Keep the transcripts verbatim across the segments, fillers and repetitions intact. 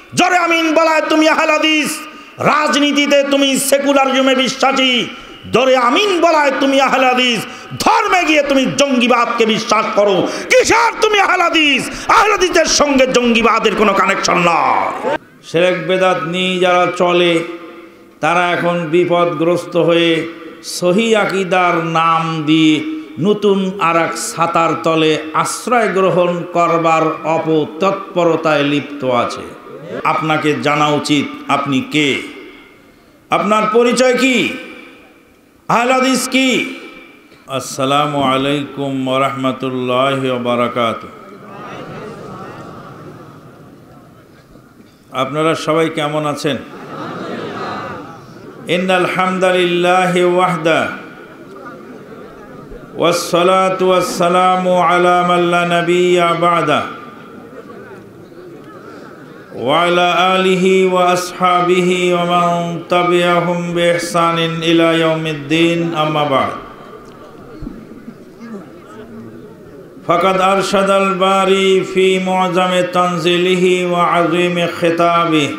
জোরে আমিন বলায় তুমি আহলে হাদিস। রাজনীতিতে তুমি সেকুলারিজমে বিশ্বাসী, জোরে আমিন বলায় তুমি আহলে হাদিস। ধর্মে গিয়ে তুমি জঙ্গিবাদকে বিশ্বাস করো, কিসের তুমি আহলে হাদিস? আহলে হাদিসের সঙ্গে জঙ্গিবাদের কোনো কানেকশন না। শিরক বেদাত নিয়ে যারা চলে তারা এখন বিপদগ্রস্ত হয়ে সহি আকীদার নাম দিয়ে নতুন আর এক ছাতার তলে আশ্রয় গ্রহণ করবার অপতৎপরতায় লিপ্ত আছে। আপনাকে জানা উচিত আপনি কে, আপনার পরিচয় কি, আহলে হাদিস কি। আসসালামু আলাইকুম ওয়া রাহমাতুল্লাহি ওয়া বারাকাতুহু। আপনারা সবাই কেমন আছেন? ইন্নাল হামদালিল্লাহি ওয়াহদা ওয়াসসালাতু ওয়াসসালামু আলা মান লা নাবিয়্যা বা'দা ওয়া আলা আলিহি ওয়া আসহাবিহি ওয়া মান তাবি'আহুম বিইহসানিন ইলা ইয়াউমিদ্দিন, আম্মা বা'দ। ফাকাদ আরশাদাল বারি ফি মুআযামি তানজিলিহি ওয়া আযীমি খিতাবিহি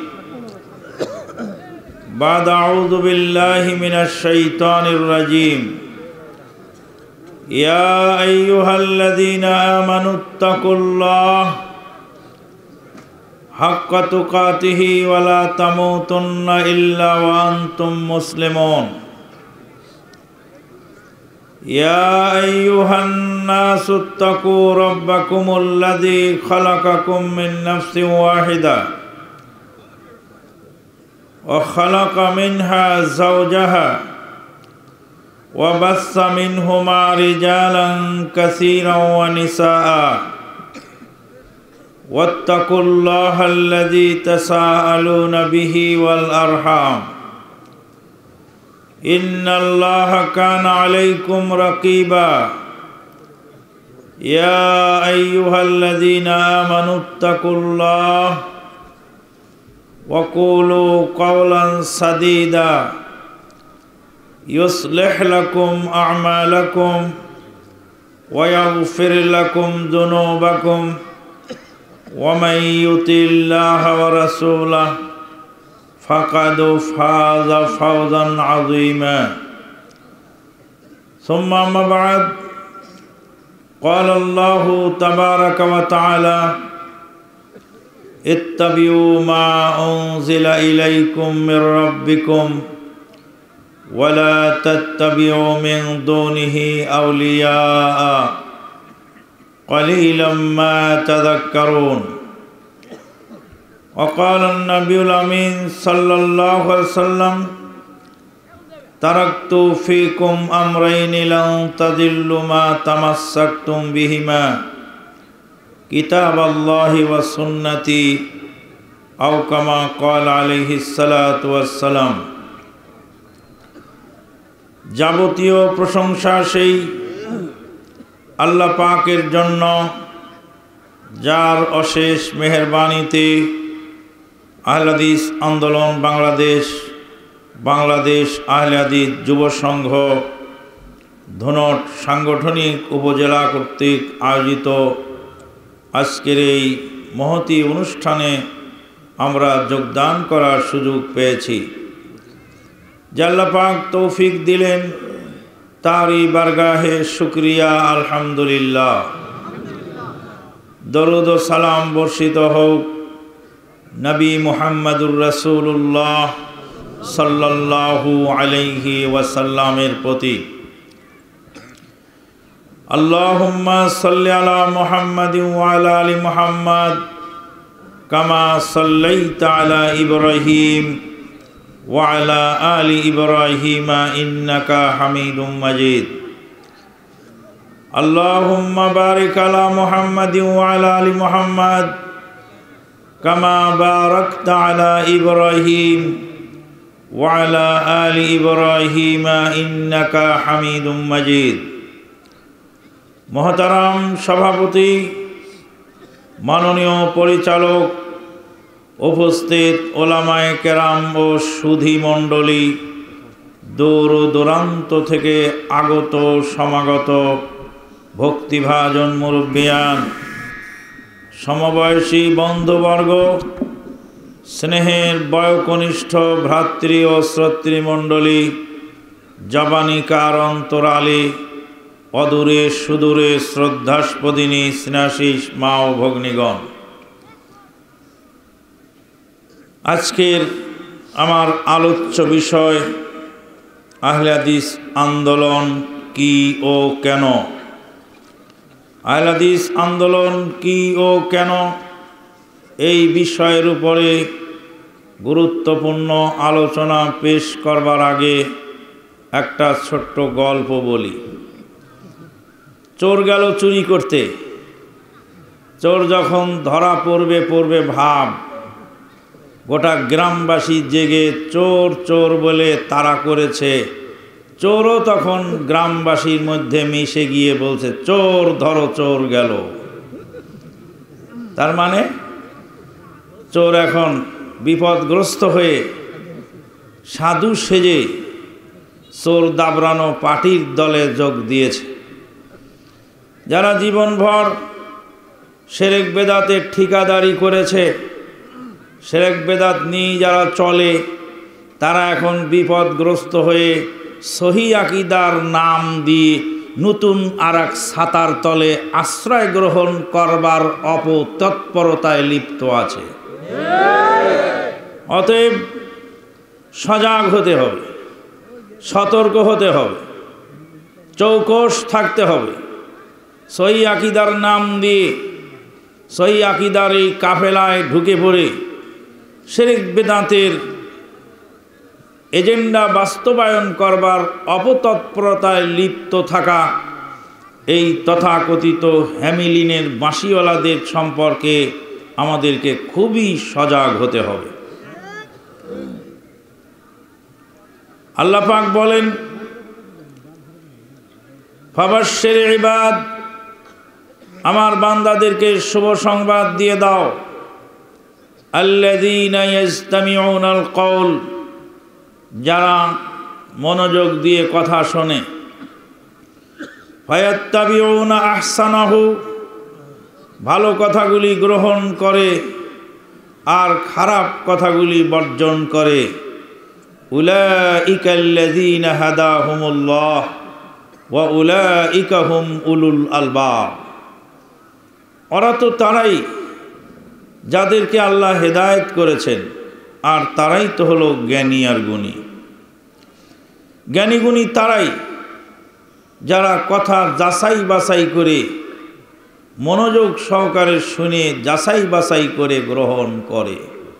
বা'দ আউযু বিল্লাহি মিনাশ শাইতানির রাজীম। ইয়া আইয়ুহাল্লাযীনা আমানুত্তাকুল্লাহ হাক্কা তুকাতিহি ওয়া লা তামুতুন্না ইল্লা ওয়া আনতুম মুসলিমুন। ইয়া আইয়ুহান নাসু ইত্তাকু রাব্বাকুমুল্লাযী খালাকাকুম মিন নাফসিন ওয়াহিদা ওয়া খালাকা মিনহা যাওজাহা ওয়া বাসসা মিনহুমা রিজালান কাসীরান ওয়া নিসাআ ওয়াত্তাকুল্লাহাল্লাযী তাসাআলুনা বিহি ওয়াল আরহাম ইন্নাল্লাহা কানা আলাইকুম রাকীবা। ইয়া আইয়ুহাল্লাযীনা আমানুত্তাকুল্লাহ ওয়া কুলু কাওলান সাদীদা ইউসলিহ লাকুম আ'মালাকুম ওয়া ইয়াগফির লাকুম যুনুবাকুম ওয়া মান ইউতিল্লাহা ওয়া রাসূলাহু ফাকাদ ফাযা ফাওজান আযীমা। সুম্মা আম্মা বা'দ। ক্বালা আল্লাহু তাবারাকা ওয়া তাআলা ইত্তাবিউ মা উনজিলা ইলাইকুম মির রাব্বিকুম ওয়া লা তাত্তাবিউ মিন দুনিহি আওলিয়া ক্বালিলাম মা তাযাক্কারুন। وقال النبي الأمين صلى الله عليه وسلم تركت فيكم أمرين لن تضلوا ما تمسكتم بهما كتاب الله وسنتي أو كما قال عليه الصلاة والسلام। যাবতীয় প্রশংসা সেই আল্লাহ পাকের জন্য যার অশেষ মেহেরবানিতে আহলে হাদিস আন্দোলন বাংলাদেশ, বাংলাদেশ আহলে হাদিস যুব সংঘ ধনট সাংগঠনিক উপজেলা কর্তৃক আয়োজিত আজকের এই মহতী অনুষ্ঠানে আমরা যোগদান করার সুযোগ পেয়েছি। যে আল্লাহ পাক তৌফিক দিলেন তারই বারগাহে শুকরিয়া আলহামদুলিল্লাহ। দরুদ ও সালাম বর্ষিত হোক নবী মুহাম্মদুর রাসূলুল্লাহ সাল্লাল্লাহু আলাইহি ওয়াসাল্লামের প্রতি। আল্লাহুম্মা সাল্লি আলা মুহাম্মাদিন ওয়া আলা আলি মুহাম্মাদ কামা সাল্লাইতা আলা ইব্রাহিম ওয়া আলা আলি ইব্রাহিম ইন্নাকা হামিদুম মাজিদ। আল্লাহুম্মা বারিক আলা মুহাম্মাদিন ওয়া আলা আলি মুহাম্মাদ কামা বারাকতা আলা ইব্রাহিম ওয়া আলা আলি ইব্রাহিম ইন্নাকা হামিদুম মাজিদ। মহতারাম সভাপতি, মাননীয় পরিচালক, উপস্থিত ওলামায়ে কেরাম ও সুধী মণ্ডলী, দূর দূরান্ত থেকে আগত সমাগত ভক্তিভাজন মুরব্বিয়ান, সমবয়সী বন্ধুবর্গ, স্নেহের বয়োকনিষ্ঠ ভ্রাতৃ ও শ্রোতৃমণ্ডলী, জবানিকার অন্তরালে, অদূরে সুদূরে শ্রদ্ধাস্পদিনী স্নেহাশিস মা ও ভগ্নীগণ, আজকের আমার আলোচ্য বিষয় আহলে হাদিস আন্দোলন কি ও কেন। আহলে হাদিস আন্দোলন কি ও কেন এই বিষয়ের উপরে গুরুত্বপূর্ণ আলোচনা পেশ করবার আগে একটা ছোট্ট গল্প বলি। চোর গেল চুরি করতে। চোর যখন ধরা পড়বে পড়বে ভাব, গোটা গ্রামবাসী জেগে চোর চোর বলে তাড়া করেছে। চোরও তখন গ্রামবাসীর মধ্যে মিশে গিয়ে বলছে, চোর ধরো, চোর গেল। তার মানে চোর এখন বিপদগ্রস্ত হয়ে সাধু সেজে চোর দাবরানো পার্টির দলে যোগ দিয়েছে। যারা জীবনভর শিরক বেদাতের ঠিকাদারি করেছে, শিরক বেদাত নিয়ে যারা চলে, তারা এখন বিপদগ্রস্ত হয়ে সহি আকীদার নাম দিয়ে নতুন আর এক ছাতার তলে আশ্রয় গ্রহণ করবার অপতৎপরতায় লিপ্ত আছে। অতএব সজাগ হতে হবে, সতর্ক হতে হবে, চৌকস থাকতে হবে। সহি আকীদার নাম দিয়ে সহি আকীদার এই কাফেলায় ঢুকে পড়ে শিরক বেদাতের এজেন্ডা বাস্তবায়ন করবার অপতৎপরতায় লিপ্ত থাকা এই তথাকথিত হ্যামিলিনের বাঁশিওয়ালাদের সম্পর্কে আমাদেরকে খুবই সজাগ হতে হবে। আল্লাহ পাক বলেন, ফাবাশশির ইবাদ, আমার বান্দাদেরকে শুভ সংবাদ দিয়ে দাও। আল্লাযীনা ইয়াসতামিউনাল কওল, যারা মনোযোগ দিয়ে কথা শোনে। ফায়াত্তাবিউনা আহসানাহু, ভালো কথাগুলি গ্রহণ করে আর খারাপ কথাগুলি বর্জন করে। উলাইকাল্লাযীনা হাদাহুমুল্লাহ ওয়া উলাইকা হুম উলুল আলবাব, ওরা তো তারাই যাদেরকে আল্লাহ হেদায়েত করেছেন, আর তারাই তো হলো জ্ঞানী আর গুণী। জ্ঞানী গুণী তারাই যারা কথা যাচাই বাছাই করে মনোযোগ সহকারে শুনে যাচাই বাছাই করে গ্রহণ করে।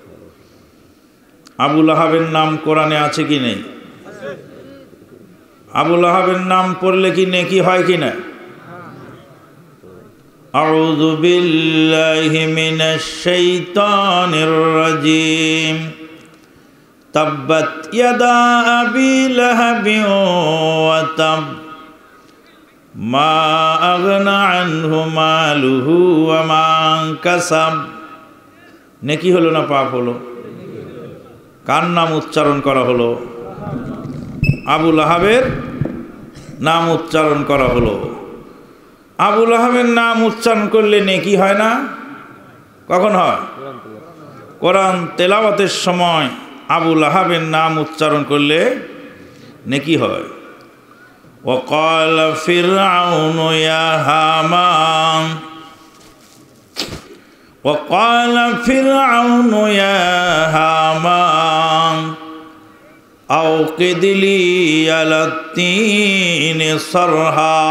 আবু লাহাবের নাম কোরআনে আছে কি নেই? আবু লাহাবের নাম পড়লে কি নেকি হয় কি না? আউযু বিল্লাহি মিনাশ শাইতানির রাজিম। তাব্বাত ইয়াদা আবি লাহাবিন ওয়া তাব, মা আগনা আনহু মালুহু ওয়া মা কাসাব। নেকি হলো না পাপ হলো? কার নাম উচ্চারণ করা হলো? আবু লাহাবের নাম উচ্চারণ করা হলো। আবু লাহাবের নাম উচ্চারণ করলে নেকি হয় না? কখন হয়? কোরআন তেলাওয়াতের সময় আবু লাহাবের নাম উচ্চারণ করলে নেকি হয়। وقال فرعون يا هامان وقال فرعون يا هامان أوقد لي على الطين صرحا।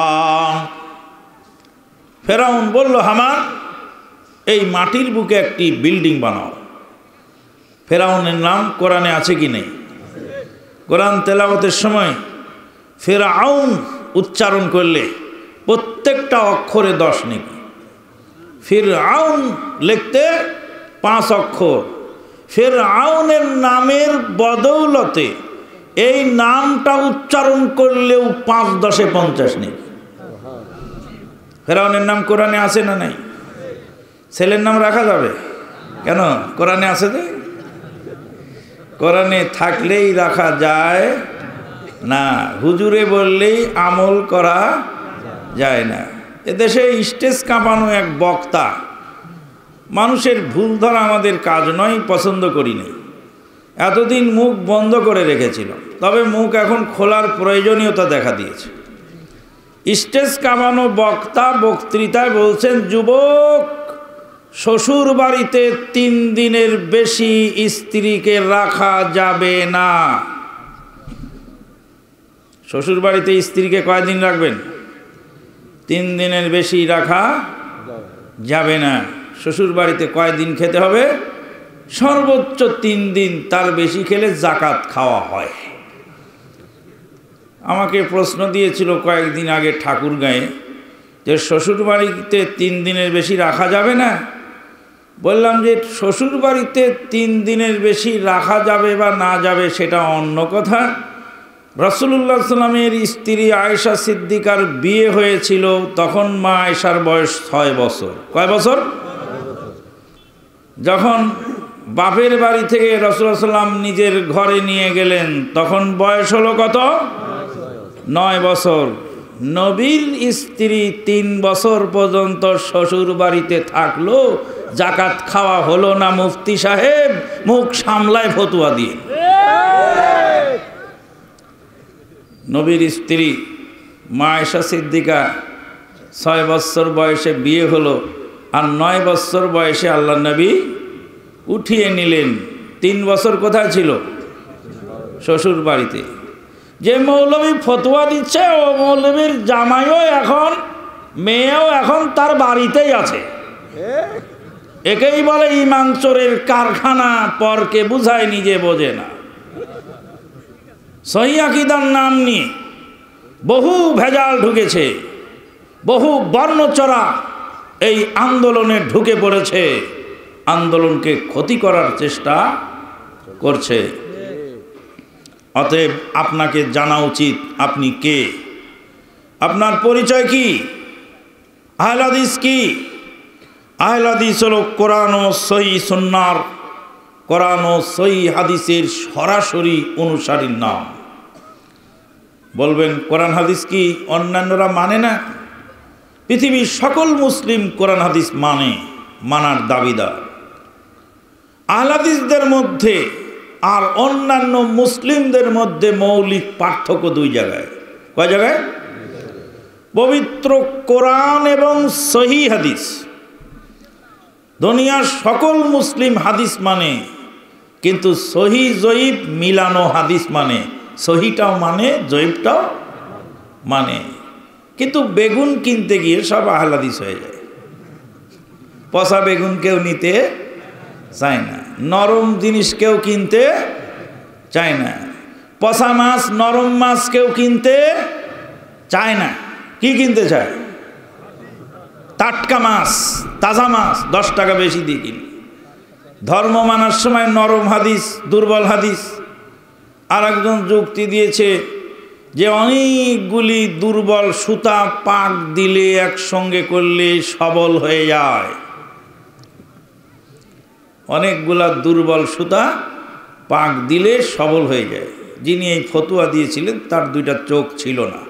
ফেরাউন বলল, হামান, এই মাটির বুকে একটি বিল্ডিং বানাও। ফেরাউনের নাম কোরআনে আছে কি নেই? কোরআন তেলাওয়াতের সময় ফেরাউন উচ্চারণ করলে প্রত্যেকটা অক্ষরে দশ নেকি। ফিরআউন লিখতে পাঁচ অক্ষর। ফিরআউনের নামের বদৌলতে এই নামটা উচ্চারণ করলেও পাঁচ দশে পঞ্চাশ নেকি। ফেরাউনের নাম কোরআনে আছে না নাই? ছেলের নাম রাখা যাবে কেন? কোরআনে আছে যে। কোরআনে থাকলেই রাখা যায় না, হুজুরে বললেই আমল করা যায় না। এদেশে স্টেজ কাঁপানো এক বক্তা মানুষের ভুল ধরা আমাদের কাজ নয়, পছন্দ করি নাই। এতদিন মুখ বন্ধ করে রেখেছিল, তবে মুখ এখন খোলার প্রয়োজনীয়তা দেখা দিয়েছে। স্টেজ কামানো বক্তা বক্তৃতায় বলছেন, যুবক, শ্বশুর বাড়িতে তিন দিনের বেশি স্ত্রীকে রাখা যাবে না। শ্বশুর বাড়িতে স্ত্রীকে কয়দিন রাখবেন? তিন দিনের বেশি রাখা যাবে না। শ্বশুর বাড়িতে কয়দিন খেতে হবে? সর্বোচ্চ তিন দিন, তার বেশি খেলে জাকাত খাওয়া হয়। আমাকে প্রশ্ন দিয়েছিল কয়েকদিন আগে ঠাকুরগাঁয়ে যে শ্বশুর বাড়িতে তিন দিনের বেশি রাখা যাবে না। বললাম যে শ্বশুর বাড়িতে তিন দিনের বেশি রাখা যাবে বা না যাবে সেটা অন্য কথা। রাসূলুল্লাহ সাল্লামের স্ত্রী আয়েশা সিদ্দিকার বিয়ে হয়েছিল, তখন মা আয়েশার বয়স ছয় বছর। কয় বছর? যখন বাপের বাড়ি থেকে রাসূলুল্লাহ সাল্লাম নিজের ঘরে নিয়ে গেলেন, তখন বয়স হলো কত? নয় বছর। নবীর স্ত্রী তিন বছর পর্যন্ত শ্বশুর বাড়িতে থাকলো, জাকাত খাওয়া হলো না। মুফতি সাহেব মুখ সামলায় ফতুয়া দিয়ে। নবীর স্ত্রী মা আয়েশা সিদ্দিকা ছয় বছর বয়সে বিয়ে হলো, আর নয় বছর বয়সে আল্লাহ নবী উঠিয়ে নিলেন। তিন বছর কোথায় ছিল? শ্বশুর বাড়িতে। যে মৌলবী ফতোয়া দিচ্ছে, ও মৌলবীর জামাইও এখন, মেয়েও এখন তার বাড়িতেই আছে। একেই বলে ইমান চোরের কারখানা, পরকে বুঝায় নিজে বোঝে না। সহিহ আকীদার নাম নিয়ে বহু ভেজাল ঢুকেছে, বহু বর্ণচরা এই আন্দোলনে ঢুকে পড়েছে, আন্দোলনকে ক্ষতি করার চেষ্টা করছে। অতএব আপনাকে জানা উচিত আপনি কে, আপনার পরিচয় কি, আহলে হাদিস কি। আহলে হাদিস হলো কোরআন ও সহিহ সুন্নাহর, কোরআন ও সহিহ হাদিসের সরাসরি অনুসারীর নাম। বলবেন কোরআন হাদিস কি অন্যান্যরা মানে না? পৃথিবীর সকল মুসলিম কোরআন হাদিস মানে, মানার দাবিদার। আহলে হাদিসদের মধ্যে আর অন্যান্য মুসলিমদের মধ্যে মৌলিক পার্থক্য দুই জায়গায়। কয় জায়গায়? পবিত্র কোরআন এবং সহিহ হাদিস। দুনিয়ার সকল মুসলিম হাদিস মানে, কিন্তু সহিহ জয়ীফ মিলানো হাদিস মানে। সহিটাও মানে, জয়ীফটাও মানে। কিন্তু বেগুন কিনতে গিয়ে সব আহলে হাদিস হয়ে যায়। পচা বেগুন কেউ নিতে চায় না, নরম জিনিস কেউ কিনতে চায় না। পচা মাছ, নরম মাছ কেউ কিনতে চায় না। কি কিনতে চায়? টাটকা মাছ, তাজা মাছ, দশ টাকা বেশি দিয়ে কিনি। ধর্ম মানার সময় নরম হাদিস, দুর্বল হাদিস। আর একজন যুক্তি দিয়েছে যে অনেকগুলি দুর্বল সুতা পাক দিলে, একসঙ্গে করলে সবল হয়ে যায়। অনেকগুলা দুর্বল সুতা পাক দিলে সবল হয়ে যায়। যিনি এই ফতোয়া দিয়েছিলেন তার দুইটা চোখ ছিল না।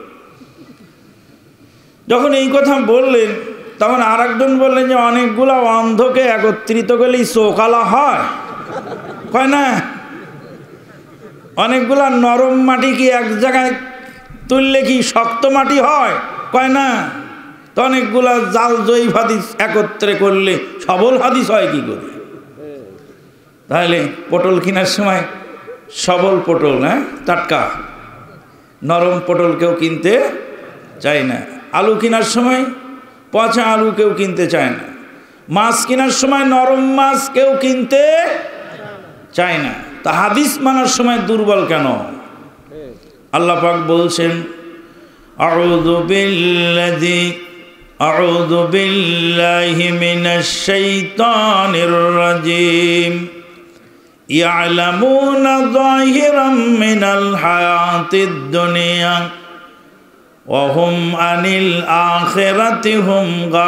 যখন এই কথা বললেন, তখন আর একজন বললেন যে অনেকগুলা অন্ধকে একত্রিত করলেই চোখালা হয়। কয় না, অনেকগুলা নরম মাটি কি এক জায়গায় তুললে কি শক্ত মাটি হয়? কয় না। তো অনেকগুলা জাল জয়ীফ হাদিস একত্রে করলে সবল হাদিস হয় কি করে? তাহলে পটল কেনার সময় সবল পটল, হ্যাঁ টাটকা, নরম পটল কেউ কিনতে চায় না। আলু কেনার সময় পচা আলু কেউ কিনতে চায় না। মাছ কেনার সময় নরম মাছ কেউ কিনতে চায় না। তা হাদিস মানার সময় দুর্বল কেন? আল্লাহ পাক বলছেন, আউযু বিল্লাহি আউযু বিল্লাহি মিনাশ শাইতানির রাজিম। ইয়ালামুনা যাহিরাম মিনাল হায়াতিদ দুনিয়া ওয়া হুম আনিল আখিরাতি হুম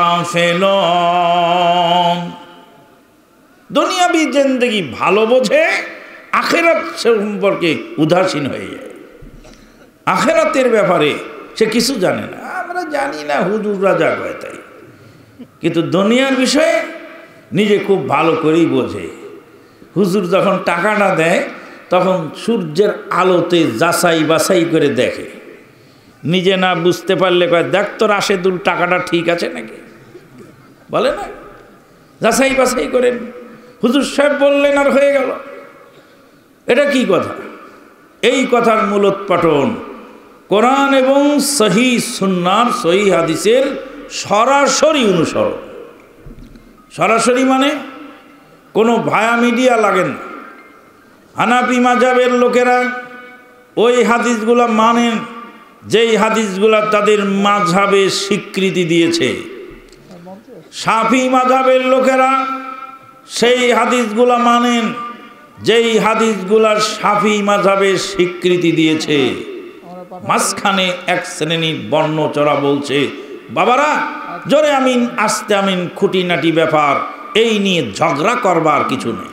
গাফিলুন। দুনিয়াবি জিন্দেগি ভালো বোঝে, আখিরাত সম্পর্কে উদাসীন হয়ে যায়। আখিরাতের ব্যাপারে সে কিছু জানে না। আমরা জানি না, হুজুররা যা কয় তাই। কিন্তু দুনিয়ার বিষয়ে নিজে খুব ভালো করেই বোঝে। হুজুর যখন টাকাটা দেয় তখন সূর্যের আলোতে যাচাই বাছাই করে দেখে, নিজে না বুঝতে পারলে কয় দেখ তো রাশেদুল টাকাটা ঠিক আছে নাকি, বলে না, যাচাই বাছাই করেন। হুজুর সাহেব বললেন আর হয়ে গেল। এটা কি কথা? এই কথার মূলোৎপাটন কোরআন এবং সহি সুন্নাহর সহি হাদিসের সরাসরি অনুসরণ। সরাসরি মানে কোনো ভায়া মিডিয়া লাগে না। হানাফি মাযহাবের লোকেরা ওই হাদিসগুলা মানেন যেই হাদিসগুলা তাদের মাযহাবে স্বীকৃতি দিয়েছে। শাফি মাযহাবের লোকেরা সেই হাদিসগুলা মানেন যেই হাদিসগুলা শাফি মাযহাবে স্বীকৃতি দিয়েছে। মাঝখানে এক শ্রেণীর বর্ণচরা বলছে বাবারা জোরে আমিন আস্তে আমিন খুঁটিনাটি ব্যাপার, এই নিয়ে ঝগড়া করবার কিছু নেই।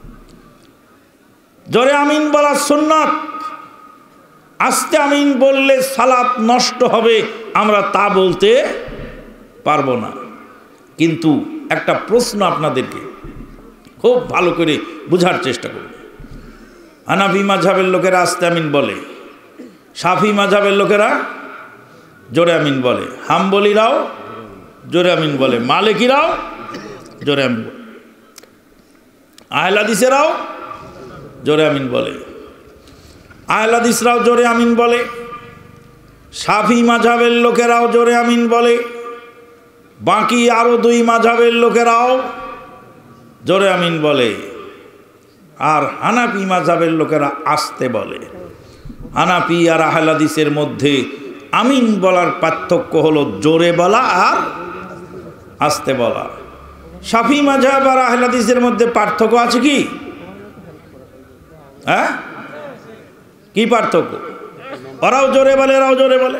জোরে আমিন বলা সুন্নাত, আস্তে আমিন বললে সালাত নষ্ট হবে, আমরা তা বলতে পারবো না। কিন্তু একটা প্রশ্ন আপনাদেরকে খুব ভালো করে বোঝার চেষ্টা করুন। হানাফি মাযহাবের লোকেরা আস্তে আমিন বলে, শাফি মাযহাবের লোকেরা জোরে আমিন বলে, হাম্বলীরাও জোরে আমিন বলে, মালিকিরাও জোরে আমিন বলে, আহলে হাদিসেরাও জোরে আমিন বলে, আহলে হাদিসরাও জোরে আমিন বলে, শাফি মাযহাবের লোকেরাও জোরে আমিন বলে, বাকি আরো দুই মাযহাবের লোকেরাও জোরে আমিন বলে, আর হানাফি মাযহাবের লোকেরা আস্তে বলে। হানাফি আর আহলে হাদিসের মধ্যে আমিন বলার পার্থক্য হলো জোরে বলা আর আস্তে বলা। শাফি মাযহাব আর আহলে হাদিসের মধ্যে পার্থক্য আছে কি? হ্যাঁ, কি পার্থক্য? ওরাও জোরে বলে, এরাও জোরে বলে।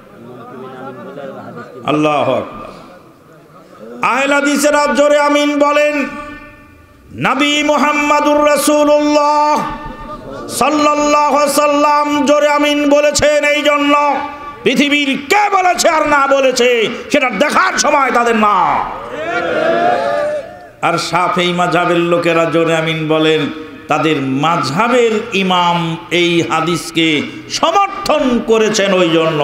আল্লাহু আকবার। আহলে হাদিসেরা জোরে আমিন বলেন, নবী মুহাম্মদুর রাসূলুল্লাহ সাল্লাল্লাহু আলাইহি সাল্লাম জোরে আমিন বলেছেন। এই জন্য পৃথিবীর কে বলেছে আর না বলেছে সেটা দেখার সময় তাদের না। আর শাফি মাযহাবের লোকেরা জোরে আমিন বলেন, তাদের মাযহাবের ইমাম এই হাদিসকে সমর্থন করেছেন, ওই জন্য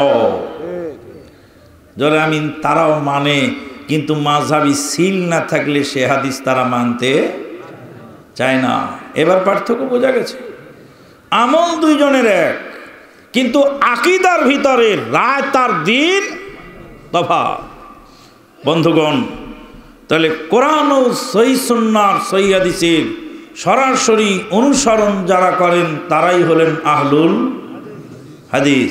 জোরে আমিন তারাও মানে, কিন্তু মাযহাবি সিল না থাকলে সে হাদিস তারা মানতে চায় না। এবার পার্থক্য বোঝা গেছে। আমল দুইজনের এক, কিন্তু আকীদার ভিতরে রায় তার দিন তফাৎ। বন্ধুগণ, তাহলে কোরআন ও সহিহ সুন্নাহর সহিহ হাদিসের সরাসরি অনুসরণ যারা করেন তারাই হলেন আহলুল হাদিস।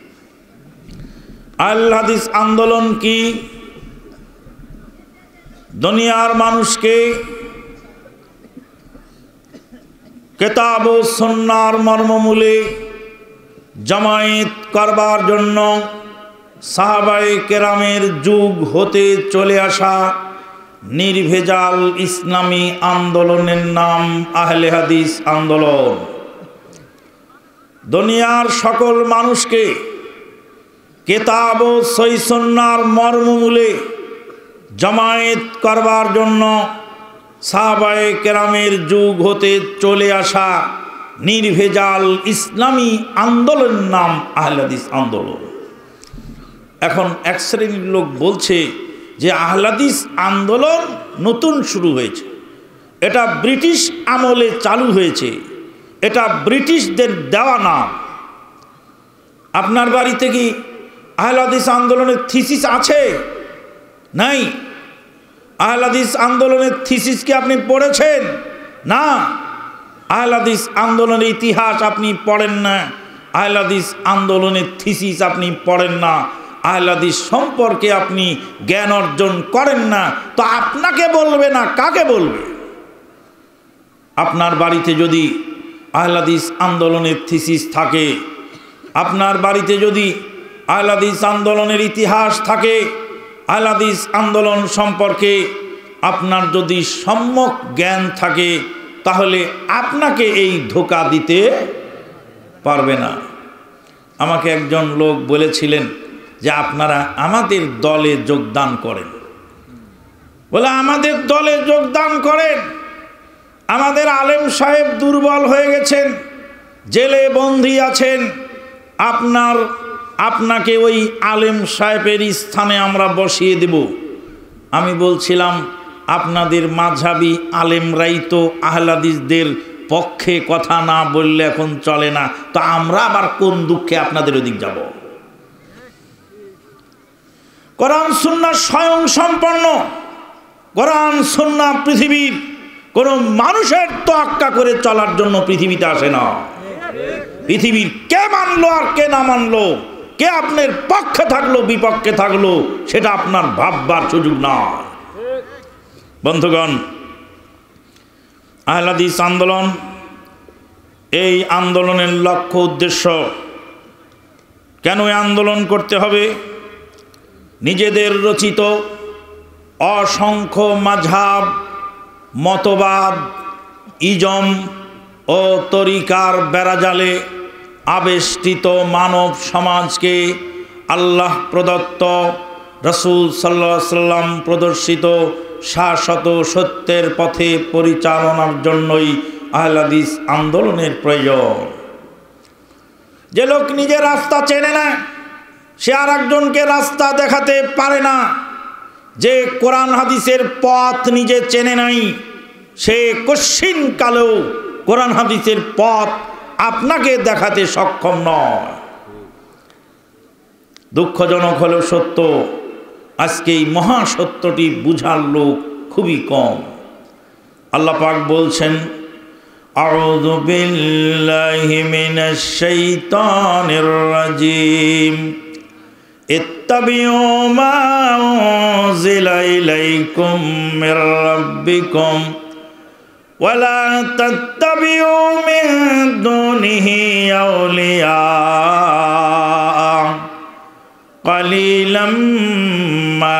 আল হাদিস আন্দোলন কি? দুনিয়ার মানুষকে কিতাব ও সুন্নাহর মর্মমূলে জামায়াত করবার জন্য সাহাবায়ে কেরামের যুগ হতে চলে আসা নির্ভেজাল ইসলামী আন্দোলনের নাম আহলে হাদিস আন্দোলন। দুনিয়ার সকল মানুষকে কিতাব ও সহিহ সুন্নাহর মর্মমূলে জামায়াত করবার জন্য সাহাবায়ে কেরামের যুগ হতে চলে আসা নির্ভেজাল ইসলামী আন্দোলনের নাম আহলে হাদিস আন্দোলন। এখন এক শ্রেণীর লোক বলছে যে আহলে হাদিস আন্দোলন নতুন শুরু হয়েছে, এটা ব্রিটিশ আমলে চালু হয়েছে, এটা ব্রিটিশদের দেওয়া নাম। আপনার বাড়িতে কি আহলে হাদিস আন্দোলনের থিসিস আছে? নাই। আহলে হাদিস আন্দোলনের থিসিস কি আপনি পড়েছেন? না। আহলে হাদিস আন্দোলনের ইতিহাস আপনি পড়েন না, আহলে হাদিস আন্দোলনের থিসিস আপনি পড়েন না, আহলে হাদিস সম্পর্কে আপনি জ্ঞান অর্জন করেন না, তো আপনাকে বলবে না কাকে বলবে? আপনার বাড়িতে যদি আহলে হাদিস আন্দোলনের থিসিস থাকে, আপনার বাড়িতে যদি আহলে হাদিস আন্দোলনের ইতিহাস থাকে, আহলে হাদিস আন্দোলন সম্পর্কে আপনার যদি সম্যক জ্ঞান থাকে, তাহলে আপনাকে এই ধোঁকা দিতে পারবে না। আমাকে একজন লোক বলেছিলেন যে আপনারা আমাদের দলে যোগদান করেন। বলে আমাদের দলে যোগদান করেন, আমাদের আলেম সাহেব দুর্বল হয়ে গেছেন, জেলে বন্দী আছেন, আপনার আপনাকে ওই আলেম সাহেবের স্থানে আমরা বসিয়ে দেব। আমি বলছিলাম আপনাদের মাঝহাবি আলেমরাই তো আহলে হাদিসদের পক্ষে কথা না বললে এখন চলে না, তো আমরা আবার কোন দুঃখে আপনাদের ওদিক যাব? কোরআন সুন্নাহ স্বয়ং সম্পন্ন। কোরআন সুন্নাহ পৃথিবীর কোন মানুষের তোয়াক্কা করে চলার জন্য পৃথিবীতে আসে না। পৃথিবীর কে মানলো আর কে না মানলো, কে আপনার পক্ষে থাকলো বিপক্ষে থাকলো, সেটা আপনার ভাববার সুযোগ না। বন্ধুগণ, আহলে হাদিস আন্দোলন, এই আন্দোলনের লক্ষ্য উদ্দেশ্য, কেন এই আন্দোলন করতে হবে? নিজেদের রচিত অসংখ্য মাযহাব, মতবাদ, ইজম ও তরিকার বেড়াজালে আবেষ্টিত মানব সমাজকে আল্লাহ প্রদত্ত, রাসূল সাল্লাল্লাহু আলাইহি সাল্লাম প্রদর্শিত শাশ্বত সত্যের পথে পরিচালনার জন্যই আহলে হাদিস আন্দোলনের প্রয়োজন। যে লোক নিজের রাস্তা চেনে না, সে আর একজনকে রাস্তা দেখাতে পারে না। যে কোরআন হাদিসের পথ নিজে চেনে নাই, সে কশ্চিন কালেও কোরআন হাদিসের পথ আপনাকে দেখাতে সক্ষম নয়। দুঃখজনক হলেও সত্য, আজকে এই মহাসত্যটি বুঝার লোক খুবই কম। আল্লাহ পাক বলছেন, আউযু বিল্লাহি মিনাশ শাইতানির রাজিম, ইত্তাবিউ মা উনজিলা ইলাইকুম মির রাব্বিকুম ওয়া লা তাত্তাবিউ মিন দুনিহি আউলিয়া কালিলাম মা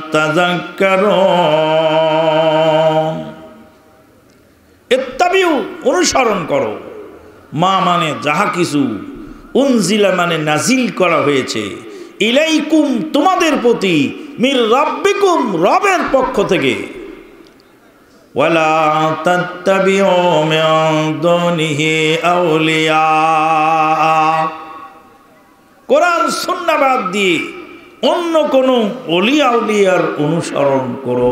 তাযাক্কারুন। ইত্তাবিউ অনুসরণ করো, মা মানে যাহা কিছু, উনজিলা মানে নাজিল করা হয়েছে, ইলাইকুম তোমাদের প্রতি, মির রাব্বিকুম রবের পক্ষ থেকে, ওয়ালা তাত্তাবিউ মিন দুনিহি আউলিয়া কোরআন সুন্নাহ বাদ দিয়ে অন্য কোনো ওলিয়া উলিয়ার অনুসরণ করো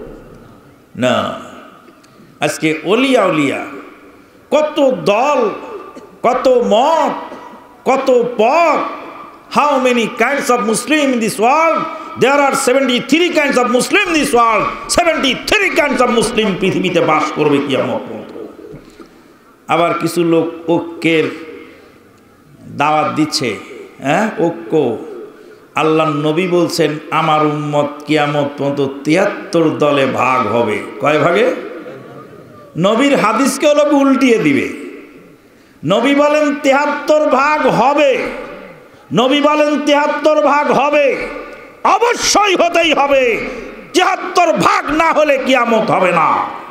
না। আজকে ওলিয়া উলিয়া কত দল, কত মত, কত পথ। How many kinds of Muslim in this world? There are seventy-three kinds of Muslim in this world. seventy-three kinds of Muslim পৃথিবীতে বাস করবে কিয়ামত পর্যন্ত। আবার কিছু লোক ঐক্যের দাওয়াত দিচ্ছে। হ্যাঁ, ঐক্য। আল্লাহ নবী বলছেন আমার উম্মত কিয়ামত পর্যন্ত তিয়াত্তর দলে ভাগ হবে। কয় ভাগে? নবীর হাদিসকে হলো উল্টিয়ে দিবে। নবী বলেন তিয়াত্তর ভাগ হবে, নবী বলেন তিয়াত্তর ভাগ হবে, অবশ্যই হতেই হবে। তিয়াত্তর ভাগ না হলে কিয়ামত হবে না।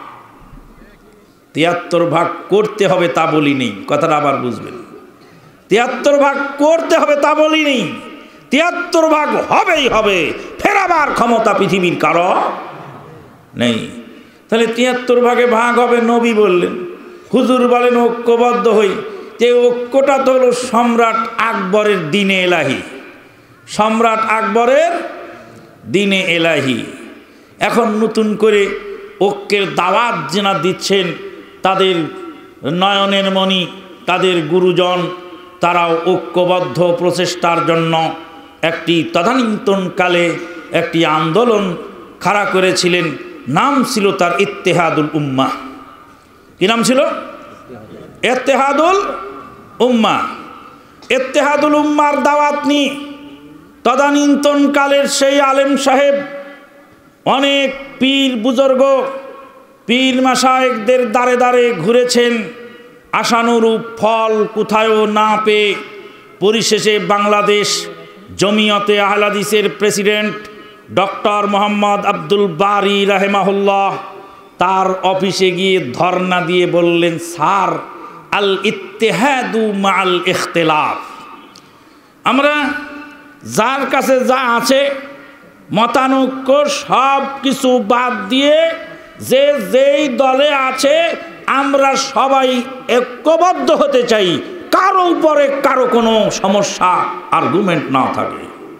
তিয়াত্তর ভাগ করতে হবে তা বলিনি, কথাটা আবার বুঝবেন। তিয়াত্তর ভাগ করতে হবে তা বলিনি, তিয়াত্তর ভাগ হবেই হবে। ফেরাবার ক্ষমতা পৃথিবীর কারো নেই। তাহলে তিয়াত্তর ভাগে ভাগ হবে নবী বললেন, হুজুর বলেন ঐক্যবদ্ধ হই। যে ঐক্যটা তো হলো সম্রাট আকবরের দিনে এলাহি, সম্রাট আকবরের দিনে এলাহি। এখন নতুন করে ঐক্যের দাওয়াত যেনা দিচ্ছেন তাদের নয়নের মণি, তাদের গুরুজন, তারাও ঐক্যবদ্ধ প্রচেষ্টার জন্য একটি তদানীন্তনকালে একটি আন্দোলন খাড়া করেছিলেন। নাম ছিল তার ইত্তেহাদুল উম্মাহ। কি নাম ছিল? ইত্তেহাদুল উম্মাহ। ইত্তেহাদুল উম্মার দাওয়াত নিয়ে তদানীন্তনকালের সেই আলেম সাহেব অনেক পীর বুজুর্গ, পীর মাশায়েখদের দ্বারে দ্বারে ঘুরেছেন, আশানুরূপ ফল কোথায়ও না পেয়ে পরিশেষে বাংলাদেশ জমিয়তে আহলে হাদিসের প্রেসিডেন্ট ডক্টর মোহাম্মদ আব্দুল বারী রাহেমাহুল্লাহ তার অফিসে গিয়ে ধর্ণা দিয়ে বললেন, স্যার, আল ইত্তেহাদু মাল ইখতিলাফ, আমরা যার কাছে যা আছে মতানৈক্য সব কিছু বাদ দিয়ে যে যেই দলে আছে আমরা সবাই ঐক্যবদ্ধ হতে চাই, কারো উপরে কারো কোনো সমস্যা আর্গুমেন্ট না থাকে।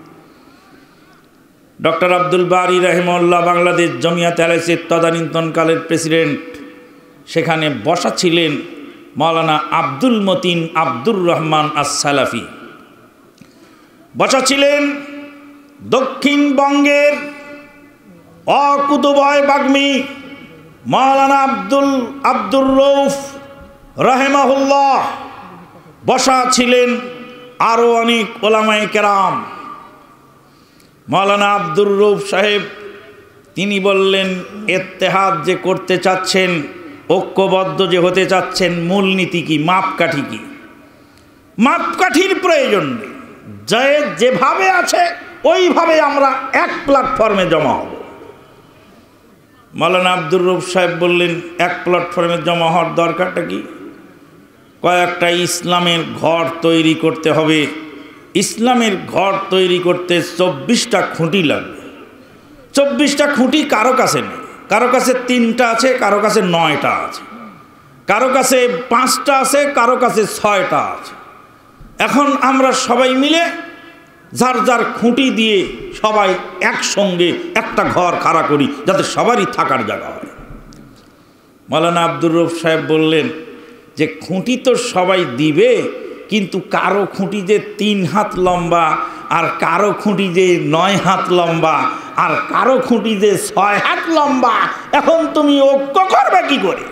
ডক্টর আব্দুল বারী রাহিমাহুল্লাহ বাংলাদেশ জমিয়াতে আহলে তদানীন্তনকালের প্রেসিডেন্ট, সেখানে বসা ছিলেন মাওলানা আব্দুল মতিন আব্দুর রহমান আস-সালাফি। বসা ছিলেন দক্ষিণবঙ্গের অকুতুবয় বাগ্মী মাওলানা আব্দুল আব্দুর রৌফ রাহিমাহুল্লাহ। বসা ছিলেন আরও অনেক ওলামায়ে কেরাম। মাওলানা আব্দুর রৌফ সাহেব তিনি বললেন, ইত্তেহাদ যে করতে চাচ্ছেন, ঐক্যবদ্ধ যে হতে চাচ্ছেন, মূলনীতি কি, মাপকাঠি কি? মাপকাঠির প্রয়োজন নেই, যে যেভাবে আছে ওইভাবে আমরা এক প্ল্যাটফর্মে জমা হব। মাওলানা আব্দুর রৌফ সাহেব বললেন, এক প্ল্যাটফর্মে জমা হওয়ার দরকারটা কি? কয়েকটা ইসলামের ঘর তৈরি করতে হবে। ইসলামের ঘর তৈরি করতে চব্বিশটা খুঁটি লাগবে। চব্বিশটা খুঁটি কারো কাছে নেই, কারো কাছে তিনটা আছে, কারো কাছে নয়টা আছে, কারো কাছে পাঁচটা আছে, কারো কাছে ছয়টা আছে। এখন আমরা সবাই মিলে যার যার খুঁটি দিয়ে সবাই একসঙ্গে একটা ঘর খাড়া করি, যাতে সবারই থাকার জায়গা হয়। মাওলানা আব্দুর রৌফ সাহেব বললেন যে খুঁটি তো সবাই দিবে, কিন্তু কারো খুঁটি যে তিন হাত লম্বা, আর কারো খুঁটি যে নয় হাত লম্বা, আর কারো খুঁটি যে ছয় হাত লম্বা, এখন তুমি ঐক্য করবে কি করে?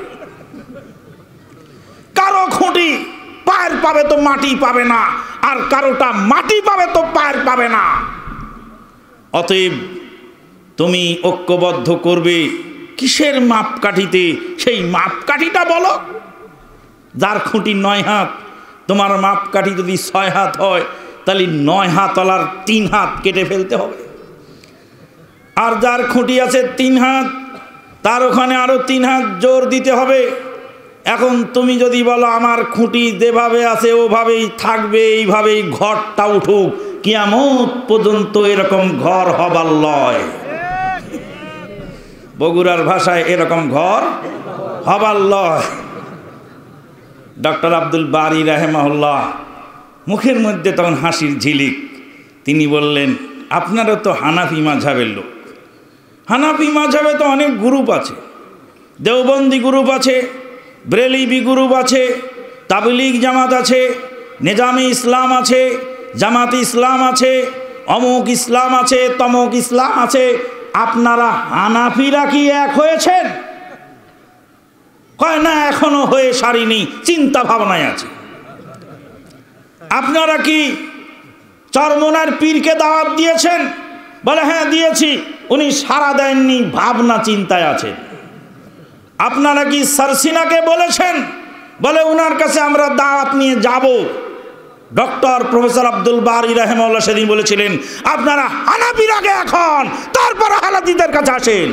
কারো খুঁটি পায়ের পাবে তো মাটি পাবে না, আর কারোটা মাটি পাবে তো পায়ের পাবে না। অতএব তুমি ঐক্যবদ্ধ করবে কিসের মাপকাঠিতে? সেই মাপকাঠিটা বলো। যার খুঁটি নয় হাত, তোমার মাপকাঠি যদি ছয় হাত হয়, তাহলে নয় হাতওয়ালার তিন হাত কেটে ফেলতে হবে। আর যার খুঁটি আছে তিন হাত, তার ওখানে আরো তিন হাত জোর দিতে হবে। এখন তুমি যদি বলো আমার খুঁটি যেভাবে আছে ওভাবেই থাকবে, এইভাবেই ঘরটা উঠুক, কিয়ামত পর্যন্ত এরকম ঘর হবার লয়। বগুড়ার ভাষায় এরকম ঘর হবার লয়। ডক্টর আব্দুল বারী রাহিমাহুল্লাহ মুখের মধ্যে তখন হাসির ঝিলিক। তিনি বললেন, আপনারা তো হানাফি মাযহাবের লোক। হানাফি মাযহাবে তো অনেক গ্রুপ আছে, দেওবন্দি গ্রুপ আছে, ব্রেলিবি গ্রুপ আছে, তাবলীগ জামাত আছে, নিজামে ইসলাম আছে, জামাত ইসলাম আছে, অমুক ইসলাম আছে, তমুক ইসলাম আছে। আপনারা হানাফিরা কি এক হয়েছেন? কয় না, এখনো হয়ে সারিনি, চিন্তা ভাবনায় আছে। আপনারা কি চরমোনার পীরকে দাওয়াত দিয়েছেন? বলে হ্যাঁ দিয়েছি, উনি সাড়া দেননি, ভাবনা চিন্তায় আছেন। আপনারা কি সারসিনাকে বলেছেন? বলে উনার কাছে আমরা দাওয়াত নিয়ে যাব। ডক্টর প্রফেসর আব্দুল বারী রাহিমাহুল্লাহ সেদিন বলেছিলেন, আপনারা হানাফির আগে এখন, তারপর হালাদিদের কাছে আসেন।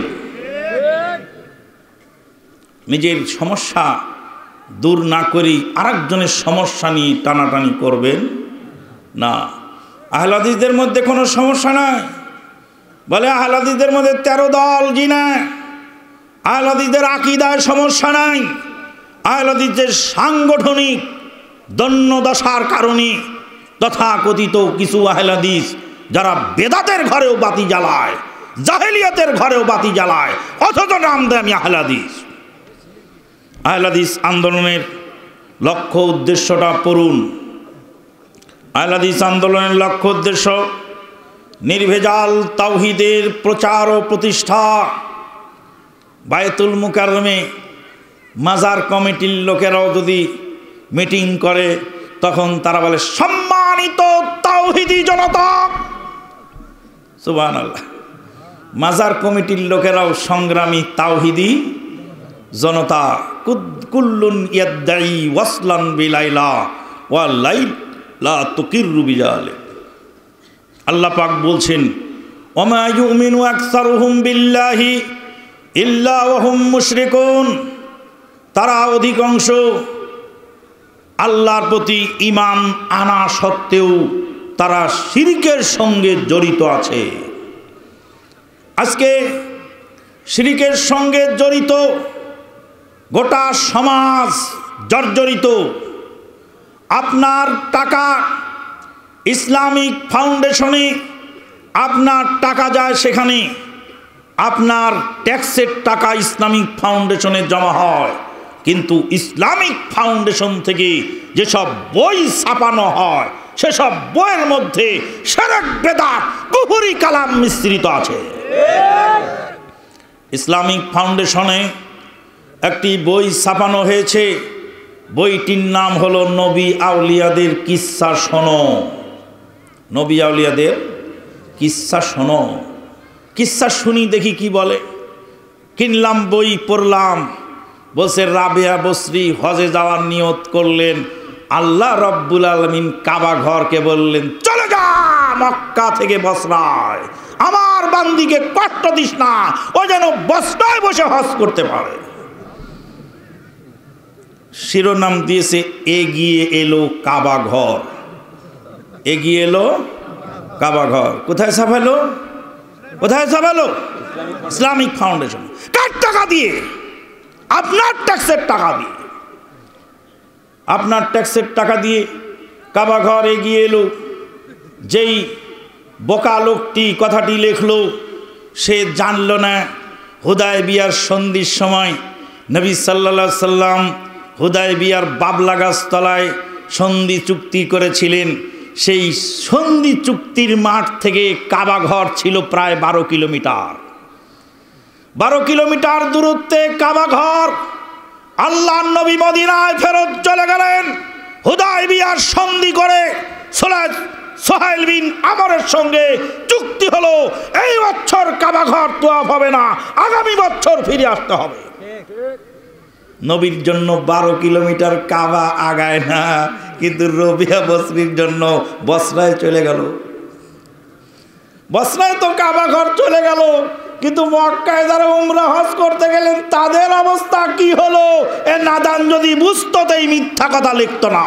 নিজের সমস্যা দূর না করি আরেকজনের সমস্যা নিয়ে টানাটানি করবেন না। আহলে হাদিসদের মধ্যে কোনো সমস্যা নাই। বলে আহলে হাদিসদের মধ্যে তেরো দল জি না। আহলে হাদিসদের আকীদায় সমস্যা নাই। আহলে হাদিসদের সাংগঠনিক দন্যদশার কারণে তথাকথিত কিছু আহলে হাদিস যারা বেদাতের ঘরেও বাতি জ্বালায়, জাহেলিয়াতের ঘরেও বাতি জ্বালায়, অথচ নাম দেয় আমি আহলে হাদিস। আহলে হাদিস আন্দোলনের লক্ষ্য উদ্দেশ্যটা পড়ুন। আহলে হাদিস আন্দোলনের লক্ষ্য উদ্দেশ্য নির্ভেজাল তাওহীদের প্রচার ও প্রতিষ্ঠা। বায়তুল মুকাররমে মাজার কমিটির লোকেরাও যদি মিটিং করে, তখন তারা বলে সম্মানিত তাওহীদি জনতা, সুবহানাল্লাহ। মাজার কমিটির লোকেরাও সংগ্রামী তাওহীদি জনতা। কুল্লুন ইয়াদ্দাই ওয়াসলান বিলাইলা ওয়া লাইলা তুকিরু বিজালে। আল্লাহ পাক বলছেন, ওমা ইউমিনু আকসারুহুম বিল্লাহি ইল্লা ওয়া হুম মুশরিকুন। তারা অধিকাংশ আল্লাহর প্রতি ঈমান আনা সত্ত্বেও তারা শিরকের সঙ্গে জড়িত আছে। আজকে শিরকের সঙ্গে জড়িত গোটা সমাজ জর্জরিত। আপনার টাকা ইসলামিক ফাউন্ডেশনে, আপনার টাকা যায় সেখানে, আপনার ট্যাক্সের টাকা ইসলামিক ফাউন্ডেশনে জমা হয়, কিন্তু ইসলামিক ফাউন্ডেশন থেকে যেসব বই ছাপানো হয় সেসব বইয়ের মধ্যে শিরক বেদাত কুফরি কালাম মিশ্রিত আছে। ইসলামিক ফাউন্ডেশনে একটি বই ছাপানো হয়েছে, বইটির নাম হলো নবী আউলিয়াদের কিস্সা শোনো। নবী আউলিয়াদের কিস্সা শোনো। কিস্সা শুনি দেখি কি বলে। কিনলাম বই, পড়লাম। বলছে রাবেয়া বসরি হজে যাওয়ার নিয়ত করলেন, আল্লাহ রব্বুল আলামিন কাবা ঘরকে বললেন চলে যা মক্কা থেকে বসরায়, আমার বান্দিকে কষ্ট দিস না, ও যেন বসরায় বসে হজ করতে পারে। শিরোনাম দিয়েছে এগিয়ে এলো কাবা ঘর। এগিয়ে এলো কাবা ঘর। কোথায় ছাপালো? কোথায় ছাপালো? Islamic foundation. কার টাকা দিয়ে? আপনার ট্যাক্সের টাকা দিয়ে। আপনার ট্যাক্সের টাকা দিয়ে কাবা ঘর এগিয়ে এলো। যেই বোকা লোকটি কথাটি লিখলো সে জানল না হুদায়বিয়ার সন্ধির সময় নবী সাল্লাল্লাহু আলাইহি সাল্লাম হুদায়বিয়ার বাবলা গাছ তলায় সন্ধি চুক্তি করেছিলেন। সেই সন্ধি চুক্তির মাঠ থেকে কাবা ঘর ছিল প্রায় বারো কিলোমিটার। বারো কিলোমিটার দূরত্বে কাবা ঘর। আল্লাহর নবী মদিনায় ফেরত চলে গেলেন। হুদায়বিয়ার সন্ধি করে সোহাইল বিন আমরের সঙ্গে চুক্তি হলো, এই বছর কাবা ঘর তোয়াফ হবে না, আগামী বছর ফিরে আসতে হবে। নবীর জন্য বারো কিলোমিটার কাবা আগায় না, কিন্তু রবিয়া বসরির জন্য বসরায় চলে গেল। বসরায় তো কাবা ঘর চলে গেল, কিন্তু মক্কায় যারা উমরা হজ করতে গেলেন তাদের অবস্থা কি হলো? এ নাদান যদি বুঝতো তো এই মিথ্যা কথা লিখতো না।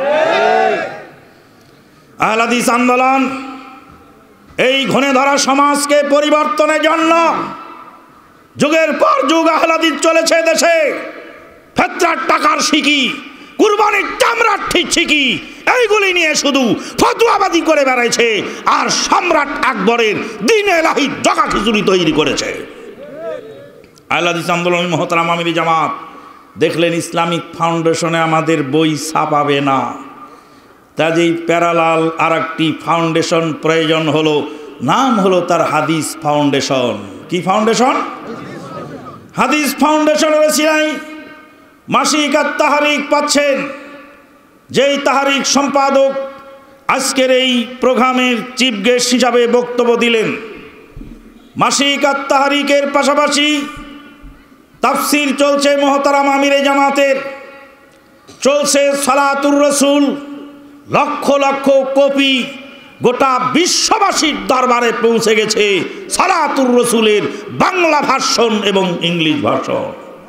আহলে হাদিস আন্দোলন এই ঘনে ধরা সমাজকে পরিবর্তনের জন্য যুগের পর যুগ আহলে হাদিস চলেছে দেশে। ফেতরার টাকার শিকি, কুরবানির চামড়ার ঠিক শিকি, এইগুলি নিয়ে শুধু ফতোয়াবাদী করে বেড়াইছে, আর সম্রাট আকবরের দ্বীন ইলাহি জগা খিচুড়ি তৈরি করেছে। আহলে হাদিস আন্দোলন মুহতারাম আমিরি জামাত দেখলেন ইসলামিক ফাউন্ডেশনে আমাদের বই ছাপাবে না, কাজেই প্যারালাল আর একটি ফাউন্ডেশন প্রয়োজন হলো। নাম হলো তার হাদিস ফাউন্ডেশন। কি ফাউন্ডেশন? হাদিস ফাউন্ডেশনের সিলাই মাসিক আর তাহারিক পাচ্ছেন। যেই তাহারিক সম্পাদক আজকের এই প্রোগ্রামের চিফ গেস্ট হিসাবে বক্তব্য দিলেন। মাসিক আর তাহারিকের পাশাপাশি তাফসির চলছে মুহতারাম আমিরে জামাতের, চলছে সালাতুর রসুল, লক্ষ লক্ষ কপি গোটা বিশ্ববাসীর দরবারে পৌঁছে গেছে সালাতুর রসুলের বাংলা ভার্সন এবং ইংলিশ ভার্সন।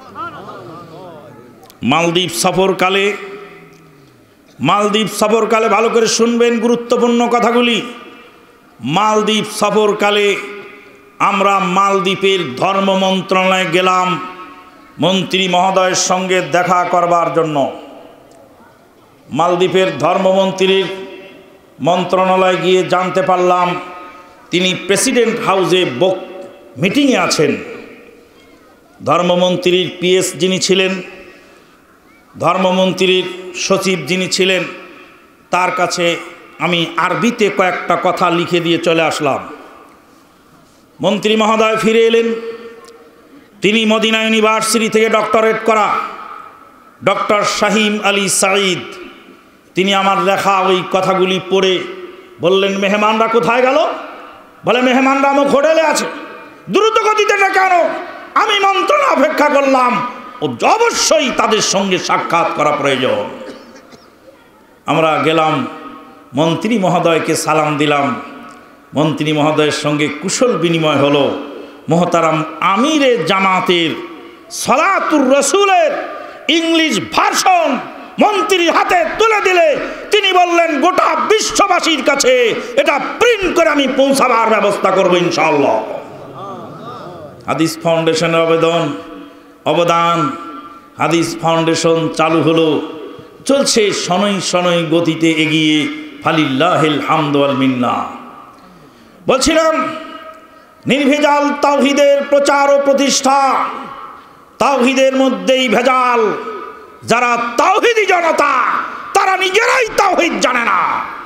মালদ্বীপ সফরকালে মালদ্বীপ সফরকালে ভালো করে শুনবেন গুরুত্বপূর্ণ কথাগুলি। মালদ্বীপ সফরকালে আমরা মালদ্বীপের ধর্ম মন্ত্রণালয়ে গেলাম মন্ত্রী মহোদয়ের সঙ্গে দেখা করবার জন্য। মালদ্বীপের ধর্মমন্ত্রীর মন্ত্রণালয়ে গিয়ে জানতে পারলাম তিনি প্রেসিডেন্ট হাউসে বক মিটিংয়ে আছেন। ধর্মমন্ত্রীর পিএস যিনি ছিলেন, ধর্মমন্ত্রীর সচিব যিনি ছিলেন, তার কাছে আমি আরবিতে কয়েকটা কথা লিখে দিয়ে চলে আসলাম। মন্ত্রী মহোদয় ফিরে এলেন। তিনি মদিনা ইউনিভার্সিটি থেকে ডক্টরেট করা ডক্টর শাহিম আলী সাঈদ। তিনি আমার লেখা ওই কথাগুলি পড়ে বললেন, মেহমানরা কোথায় গেল? বলে, মেহমানরা আমার হোটেলে আছে। দ্রুত গতিতে কেন? আমি মন্ত্রণা অপেক্ষা করলাম, অবশ্যই তাদের সঙ্গে সাক্ষাৎ করা প্রয়োজন। আমরা গেলাম, মন্ত্রী মহোদয়কে সালাম দিলাম। মন্ত্রী মহোদয়ের সঙ্গে কুশল বিনিময় হলো। মুহতারাম আমিরে জামাতের সালাতুর রসুলের ইংলিশ ভার্সন মন্ত্রীর হাতে তুলে দিলে তিনি বললেন, গোটা বিশ্ববাসীর কাছে এটা প্রিন্ট করে আমি পৌঁছাবার ব্যবস্থা করবো ইনশাআল্লাহ। হাদিস ফাউন্ডেশনের আবেদন অবদান, হাদিস ফাউন্ডেশন চালু হলো, চলছে শনৈ শনৈ গতিতে এগিয়ে, ফালিল্লাহিল হামদু ওয়াল মিন্না। বলছিলাম নির্ভেজাল তাওহীদের প্রচার ও প্রতিষ্ঠা, তাওহীদের মধ্যেই ভেজাল। যারা তাওহীদি জনতা তারা নিজেরাই তাওহীদ জানে না।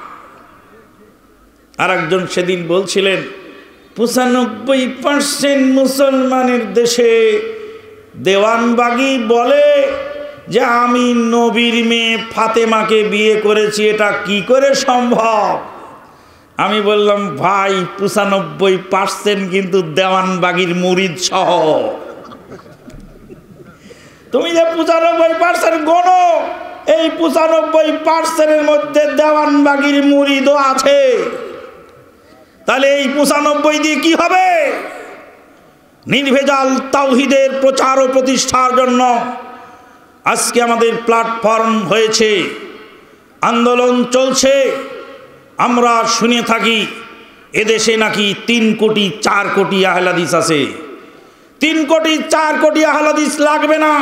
আর একজন সেদিন বলছিলেন পঁচানব্বই পার্সেন্ট মুসলমানের দেশে দেওয়ানবাগি বলে যে আমি নবীর মেয়ে ফাতেমাকে বিয়ে করেছি, এটা কি করে সম্ভব? আমি বললাম ভাই পঁচানব্বই পার্সেন্ট কিন্তু দেওয়ানবাগির মুরিদ সহ। তুমি যে পঁচানব্বই পার্সেন্ট গোনো, এই পঁচানব্বই পার্সেন্টের মধ্যে দেওয়ানবাগির মুরিদও আছে। তাহলে এই পঁচানব্বই দিয়ে কি হবে? নির্ভেজাল তাওহীদের প্রচার ও প্রতিষ্ঠার জন্য আজকে আমাদের প্ল্যাটফর্ম হয়েছে, আন্দোলন চলছে। আমরা শুনে থাকি এদেশে নাকি তিন কোটি চার কোটি আহলে হাদিস আছে। তিন কোটি চার কোটি আহলে হাদিস লাগবে না,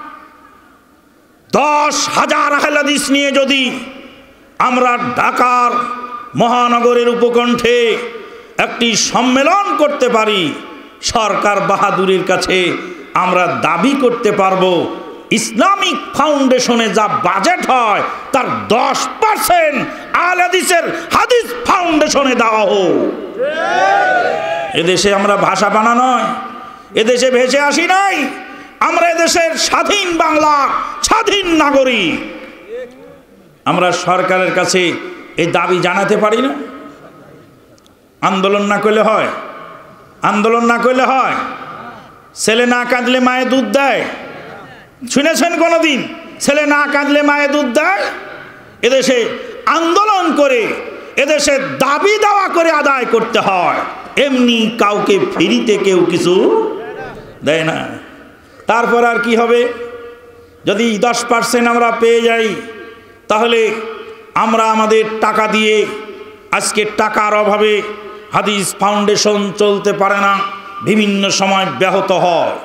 দশ হাজার আহলে হাদিস নিয়ে যদি আমরা ঢাকার মহানগরের উপকণ্ঠে একটি সম্মেলন করতে পারি, সরকার বাহাদুরের কাছে আমরা দাবি করতে পারবো ইসলামিক ফাউন্ডেশনে যা বাজেট হয় তার দশ পার্সেন্ট আহলে হাদিসের হাদিস ফাউন্ডেশনে দেওয়া হোক। এদেশে আমরা ভাষা বানা নয়, এদেশে ভেসে আসি নাই, আমরা এদেশের স্বাধীন বাংলা স্বাধীন নাগরিক। আমরা সরকারের কাছে এই দাবি জানাতে পারি না? আন্দোলন না করলে হয়? আন্দোলন না করলে হয়? ছেলে না কাঁদলে মায়ে দুধ দেয়, শুনেছেন কোনোদিন? ছেলে না কাঁদলে মায়ে দুধ দেয়। এদেশে আন্দোলন করে, এদেশে দাবি দাওয়া করে আদায় করতে হয়, এমনি কাউকে ফ্রিতে কেউ কিছু দেয় না। তারপর আর কি হবে? যদি দশ পার্সেন্ট আমরা পেয়ে যাই, তাহলে আমরা আমাদের টাকা দিয়ে, আজকে টাকার অভাবে হাদিস ফাউন্ডেশন চলতে পারে না, বিভিন্ন সময় ব্যাহত হয়।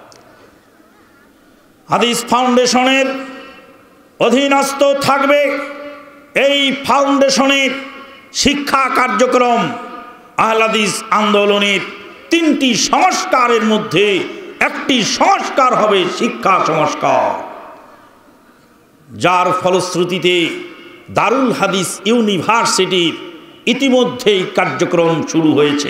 হাদিস ফাউন্ডেশনের অধীনস্থ থাকবে এই ফাউন্ডেশনের শিক্ষা কার্যক্রম। আহলে হাদিস আন্দোলনের তিনটি সংস্কারের মধ্যে একটি সংস্কার হবে শিক্ষা সংস্কার, যার ফলশ্রুতিতে দারুল হাদিস ইউনিভার্সিটির ইতিমধ্যেই কার্যক্রম শুরু হয়েছে।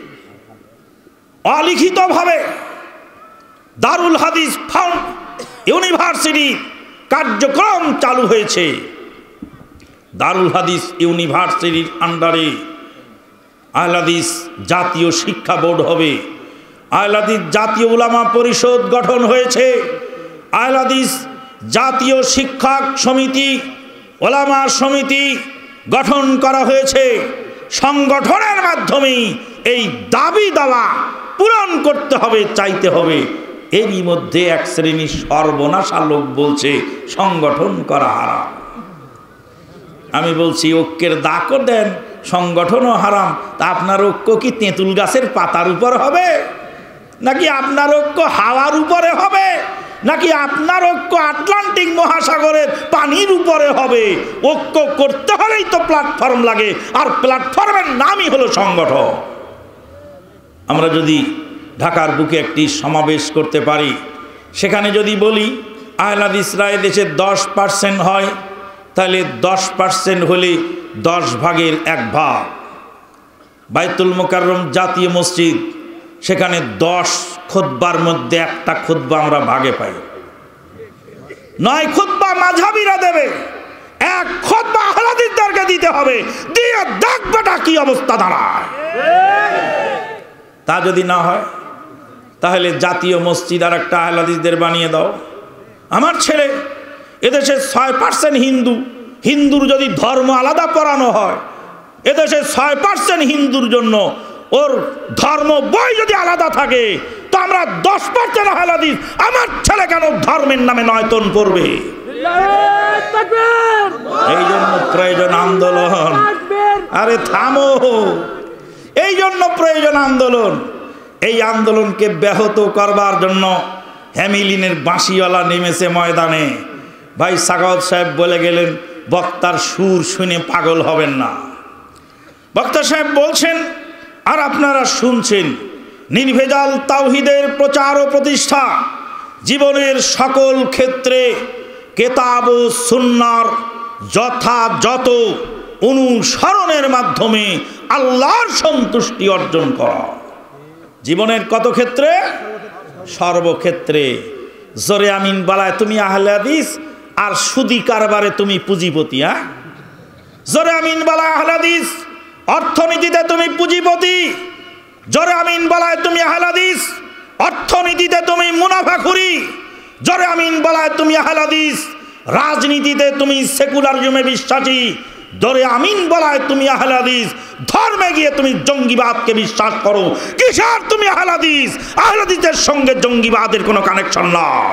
অলিখিতভাবে দারুল হাদিস ফাউন্ড ইউনিভার্সিটি কার্যক্রম চালু হয়েছে। দারুল হাদিস ইউনিভার্সিটির আন্ডারে আহলে হাদিস জাতীয় শিক্ষা বোর্ড হবে। আহলে হাদিস জাতীয় উলামা পরিষদ গঠন হয়েছে। আহলে হাদিস জাতীয় শিক্ষক সমিতি, উলামা সমিতি গঠন করা হয়েছে। সংগঠনের মাধ্যমেই এই দাবি দাওয়া পূরণ করতে হবে, চাইতে হবে। এরই মধ্যে এক শ্রেণীর সর্বনাশা লোক বলছে সংগঠন করা হারাম। আমি বলছি ঐক্যের দাকও দেন, সংগঠনও হারাম। তা আপনার ঐক্য কি তেঁতুল গাছের পাতার উপর হবে, নাকি আপনার ঐক্য হাওয়ার উপরে হবে, নাকি আপনার ঐক্য আটলান্টিক মহাসাগরের পানির উপরে হবে? ঐক্য করতে হলেই তো প্ল্যাটফর্ম লাগে, আর প্ল্যাটফর্মের নামই হলো সংগঠন। আমরা যদি ঢাকার বুকে একটি সমাবেশ করতে পারি, সেখানে যদি বলি আহলে হাদিসরা এদেশে দশ পার্সেন্ট হয়, তাহলে দশ পার্সেন্ট হলে দশ ভাগের এক ভাগ। বাইতুল মোকাররম জাতীয় মসজিদ, সেখানে দশ খুতবার মধ্যে একটা খুতবা আমরা ভাগে পাই। নয় খুতবা মাযহাবীরা দেবে, এক খুতবা আহলে হাদিসদেরকে দিতে হবে। দিয়ে দেখবেটা কি অবস্থা দাঁড়ায়। তা যদি না হয়, তাহলে জাতীয় মসজিদ আর একটা আহলে হাদিসদের বানিয়ে দাও। আমার ছেলে এদেশে ছয় পার্সেন্ট হিন্দু, হিন্দুর যদি ধর্ম আলাদা পড়ানো হয়, এদেশে ছয় পার্সেন্ট হিন্দুর জন্য ওর ধর্ম বই যদি আলাদা থাকে, তো আমরা দশ পার্সেন্ট আহলে হাদিস, আমার ছেলে কেন ধর্মের নামে নয়তন পড়বে? এই জন্য প্রয়োজন আন্দোলন। আরে থামো, এই জন্য প্রয়োজন আন্দোলন। এই আন্দোলনকে ব্যাহত করবার জন্য হ্যামিলিনের বাঁশিওয়ালা নেমেছে ময়দানে। ভাই সাখাওয়াত সাহেব বলে গেলেন, বক্তার সুর শুনে পাগল হবেন না। বক্তা সাহেব বলছেন আর আপনারা শুনছেন, নির্ভেজাল তাওহীদের প্রচার ও প্রতিষ্ঠা, জীবনের সকল ক্ষেত্রে কেতাব ও সুন্নাহর যথাযথ অনুসরণের মাধ্যমে আল্লাহর সন্তুষ্টি অর্জন করা। জীবনের কত ক্ষেত্রে? সর্বক্ষেত্রে। জোরে আমিন বলায় তুমি আহলে হাদিস, আর সুদি কারবারে তুমি পুঁজিপতি। হ্যাঁ, জোরে আমিন বলায় আহলে হাদিস, অর্থনীতিতে তুমি পুঁজিপতি। জোরে আমিন বলায় তুমি আহলে হাদিস, অর্থনীতিতে তুমি মুনাফাখুরি। জোরে আমিন বলায় তুমি আহলে হাদিস, রাজনীতিতে তুমি সেকুলারিজমে বিশ্বাসী। জোরে আমিন বলায় তুমি আহলে হাদিস, ধর্মে গিয়ে তুমি জঙ্গিবাদকে বিশ্বাস করো। কিসের তুমি আহলে হাদিস? আহলে হাদিসের সঙ্গে জঙ্গিবাদের কোনো কানেকশন নয়।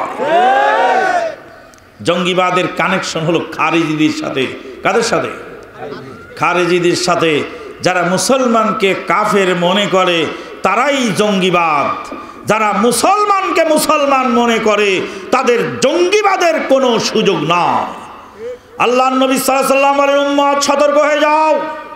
জঙ্গিবাদের কানেকশন হলো খারিজিদের সাথে। কাদের সাথে? খারিজিদের সাথে। যারা মুসলমানকে কাফের মনে করে তারাই জঙ্গিবাদ। যারা মুসলমানকে মুসলমান মনে করে তাদের জঙ্গিবাদের কোনো সুযোগ না। আল্লাহর নবী সাল্লাল্লাহু আলাইহি ওয়াসাল্লামের উম্মত, সতর্ক হয়ে যাও।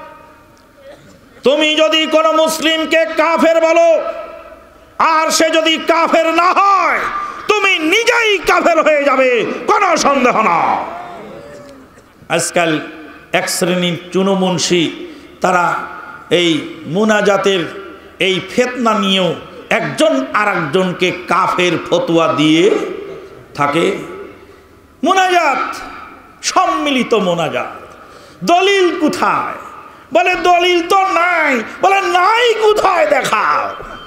তুমি যদি কোনো মুসলিমকে কাফের বলো আর সে যদি কাফের না হয়, তুমি নিজেই কাফের হয়ে যাবে, কোনো সন্দেহ না। আজকাল এক শ্রেণীর চুনোমুন্সি তারা এই মুনাজাতের এই ফিতনা নিয়েও একজন আর একজনকে কাফের ফতোয়া দিয়ে থাকে। মুনাজাত, সম্মিলিত মুনাজাত, দলিল কোথায়? বলে দলিল তো নাই। বলে নাই কোথায়? দেখাও।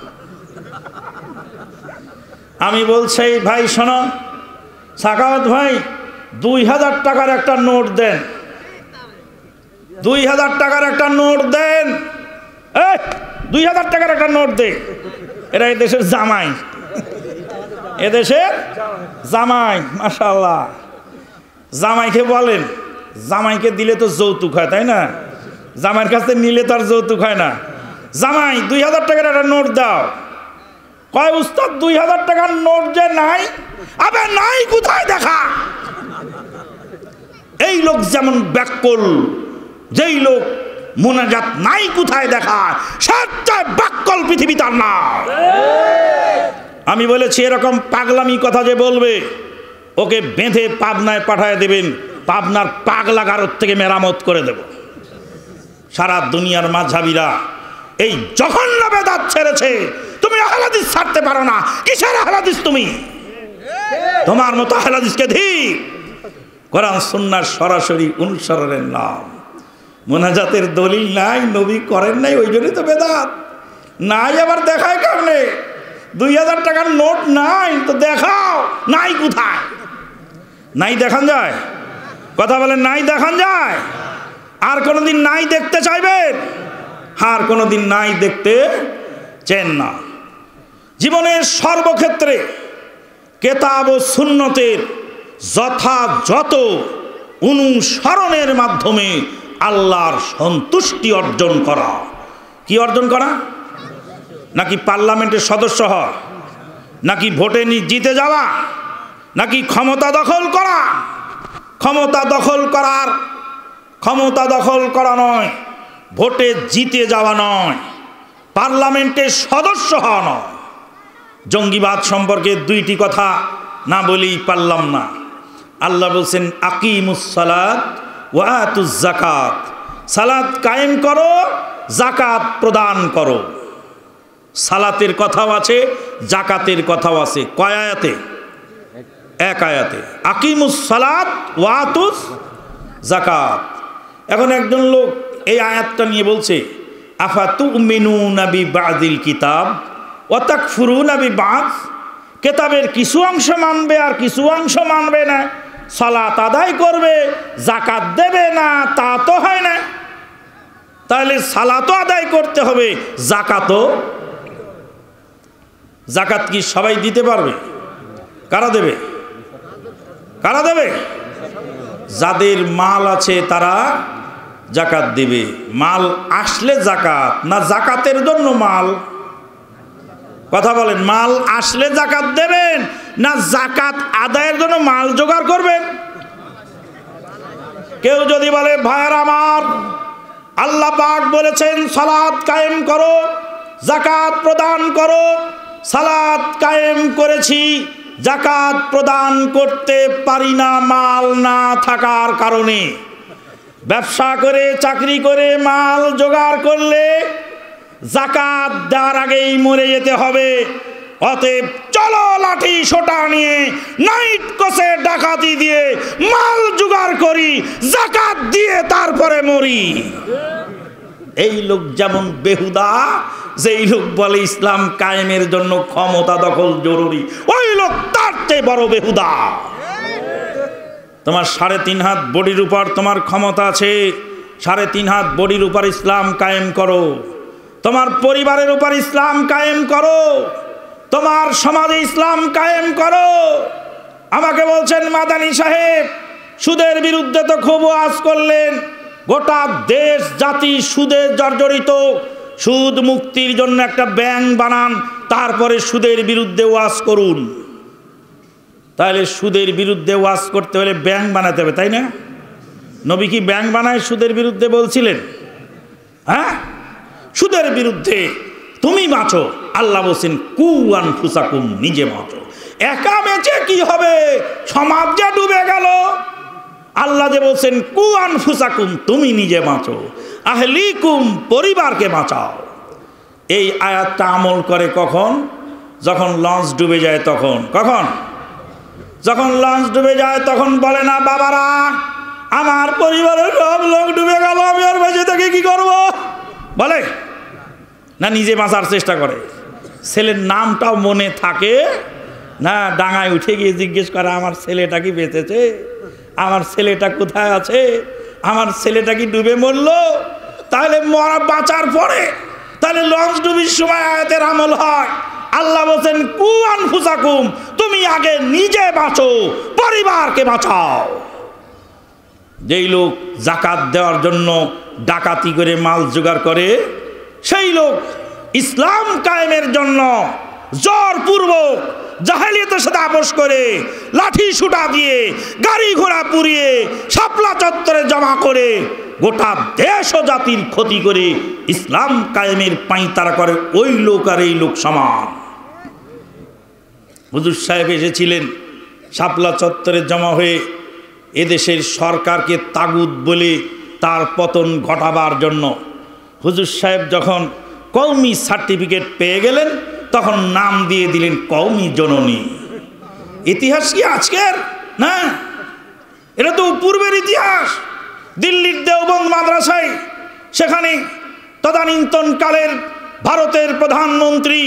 আমি বলছি ভাই শোনো, সাখাওয়াত ভাই দুই হাজার টাকার একটা নোট দেন, দুই হাজার টাকার একটা নোট দেন। এই দুই হাজার টাকার একটা নোট দে। এরা এদেশের জামাই, এদেশের জামাই। মাশাআল্লাহ। জামাইকে বলেন, জামাইকে দিলে তো যৌতুক হয়, তাই না? জামাইয়ের কাছে নিলে তো আর যৌতুক হয় না। জামাই দুই হাজার টাকার একটা নোট দাও। কয় উস্তাদ দুই হাজার টাকার নোট যে নাই। আবে নাই কোথায়? দেখা। এই লোক যেমন ব্যাকল, যেই লোক মুনাজাত নাই কোথায় দেখা, সবচেয়ে ব্যাকল পৃথিবীতে আর না। আমি বলেছি এরকম পাগলামি কথা যে বলবে ওকে বেঁধে পাবনায় পাঠায় দেবেন, পাবনার পাগলাগারদ থেকে মেরামত করে দেব। সারা দুনিয়ার মাঝহাবিরা এই জঘন্য বেদাত ছেড়েছে, তুমি আহলে হাদিস ছাড়তে পারো না। কিসের আহলে হাদিস তুমি? তোমার মতো আহলে হাদিসকে ধিক। কোরআন সুন্নাহর সরাসরি অনুসরণের নাম। মুনাজাতের দলিল নাই, নবী করেন নাই, ওই জন্যই তো বেদাত। নাই আবার দেখায় কেমনে? দুই হাজার টাকার নোট নাই তো দেখাও। নাই কোথায়? নাই দেখান যায়? কথা বলেন, নাই দেখান যায়? আর কোনোদিন নাই দেখতে চাইবেন? আর কোনোদিন নাই দেখতে চেন না। জীবনের সর্বক্ষেত্রে কেতাব ও সুন্নতের যথাযথ অনুসরণের মাধ্যমে আল্লাহর সন্তুষ্টি অর্জন করা। কি অর্জন করা? নাকি পার্লামেন্টের সদস্য হওয়া, নাকি ভোটে জিতে যাওয়া, নাকি ক্ষমতা দখল করা? ক্ষমতা দখল করার ক্ষমতা দখল করা নয়, ভোটে জিতে যাওয়া নয়, পার্লামেন্টের সদস্য হওয়া নয়। জঙ্গিবাদ সম্পর্কে দুইটি কথা না বলেই পারলাম না। আল্লাহ বলছেন আকিমুস সালাত ওয়া আতুজ যাকাত, সালাত কায়েম করো, যাকাত প্রদান করো। সালাতের কথাও আছে, যাকাতের কথাও আছে। কয় আয়াতে? এক আয়াতে। আকিমুস সালাত ওয়া আতুজ যাকাত। এখন একজন লোক এই আয়াতটা নিয়ে বলছে আফাতুমিনুনা বিবাদিল কিতাব ওয়া তাকফুরুনা বিবাদ। কিতাবের কিছু অংশ মানবে আর কিছু অংশ মানবে না, সালাত আদায় করবে, যাকাত দেবে না, তা তো হয় না। তাহলে সালাতও আদায় করতে হবে, যাকাতও। যাকাত কি সবাই দিতে পারবে? কারা দেবে? কারা দেবে? যাদের মাল আছে তারা যাকাত দিবে। মাল আসলে যাকাত, না যাকাতের জন্য মাল? কথা বলেন, মাল আসলে জাকাত দেবেন না জাকাত আদায়ের জন্য মাল জোগাড় করবেন? কেউ যদি বলে ভাইয়ের আমার, আল্লাহ পাক বলেছেন সালাত কায়েম করো, জাকাত প্রদান করো, সালাত কায়েম করেছি, জাকাত প্রদান করতে পারি না মাল না থাকার কারণে। ব্যবসা করে চাকরি করে মাল জোগাড় করলে জাকাত দেওয়ার আগেই মরে যেতে হবে। অতএব চলো লাঠি সোটা নিয়ে নাইট কোসে ডাকাতি দিয়ে মাল জোগাড় করি, জাকাত দিয়ে তারপরে মরি। এই লোক যেমন বেহুদা, যেই লোক বলে ইসলাম কায়েমের জন্য ক্ষমতা দখল জরুরি, ওই লোক তার চেয়ে বড় বেহুদা। তোমার সাড়ে তিন হাত বডির উপর তোমার ক্ষমতা আছে, সাড়ে তিন হাত বডির উপর ইসলাম কায়েম করো। তোমার পরিবারের উপর ইসলাম কায়েম করো, তোমার সমাজে ইসলাম কায়েম করো। আমাকে বলছেন মাদানী সাহেব, সুদের বিরুদ্ধে তো খুব ওয়াজ করলেন, গোটা দেশ জাতি সুদে জর্জরিত, সুদ মুক্তির জন্য একটা ব্যাংক বানান, তারপরে সুদের বিরুদ্ধে ওয়াজ করুন। তাহলে সুদের বিরুদ্ধে ওয়াজ করতে হলে ব্যাংক বানাতে হবে, তাই না? নবী কি ব্যাংক বানায় সুদের বিরুদ্ধে বলছিলেন? হ্যাঁ, সুদের বিরুদ্ধে তুমি বাঁচো। আল্লাহ বলছেন কু আনফুসাকুম, নিজে বাঁচো। একা বেঁচে কি হবে, সমাজ যে ডুবে গেল। আল্লাহ যে বলছেন কু আনফুসাকুম, তুমি নিজে বাঁচো, আহলিকুম, পরিবারকে বাঁচাও। এই আয়াতটা আমল করে কখন? যখন লঞ্চ ডুবে যায় তখন। কখন? যখন লঞ্চ ডুবে যায় তখন বলে না বাবারা আমার পরিবারের সব লোক ডুবে গেল, আমি আর বেঁচে থেকে কি করব? বলে না, নিজে বাঁচার চেষ্টা করে। ছেলের নামটাও মনে থাকে না, ডাঙায় উঠে গিয়ে জিজ্ঞেস করে আমার ছেলেটা কি বেঁচেছে, আমার ছেলেটা কোথায় আছে, আমার ছেলেটা কি ডুবে মরলো? তাহলে মরা বাঁচার পরে তাহলে লঞ্চ ডুবির সময় আয়াতের আমল হয়। আল্লাহ বলছেন কু আনফুসাকুম, তুমি আগে নিজে বাঁচো, পরিবারকে বাঁচাও। যেই লোক জাকাত দেওয়ার জন্য ডাকাতি করে মাল জোগাড় করে, সেই লোক ইসলাম কায়েমের জন্য জোরপূর্বক জাহেলিয়াতের সাথে আপোষ করে লাঠি সুটা দিয়ে গাড়ি ঘোড়া পুড়িয়ে শাপলা চত্বরে জমা করে গোটা দেশ ও জাতির ক্ষতি করে ইসলাম কায়েমের পাঁইতারা করে ওই লোক আর এই লোক সমান। হুজুর সাহেব এসেছিলেন শাপলা চত্বরে জমা হয়ে এদেশের সরকারকে তাগুত বলে তার পতন ঘটাবার জন্য। হুজুর সাহেব যখন কওমি সার্টিফিকেট পেয়ে গেলেন তখন নাম দিয়ে দিলেন কওমি জননী। ইতিহাস কি আজকের না, এটা তো পূর্বের ইতিহাস। দিল্লির দেওবন্দ মাদ্রাসায় সেখানে তদানীন্তনকালের ভারতের প্রধানমন্ত্রী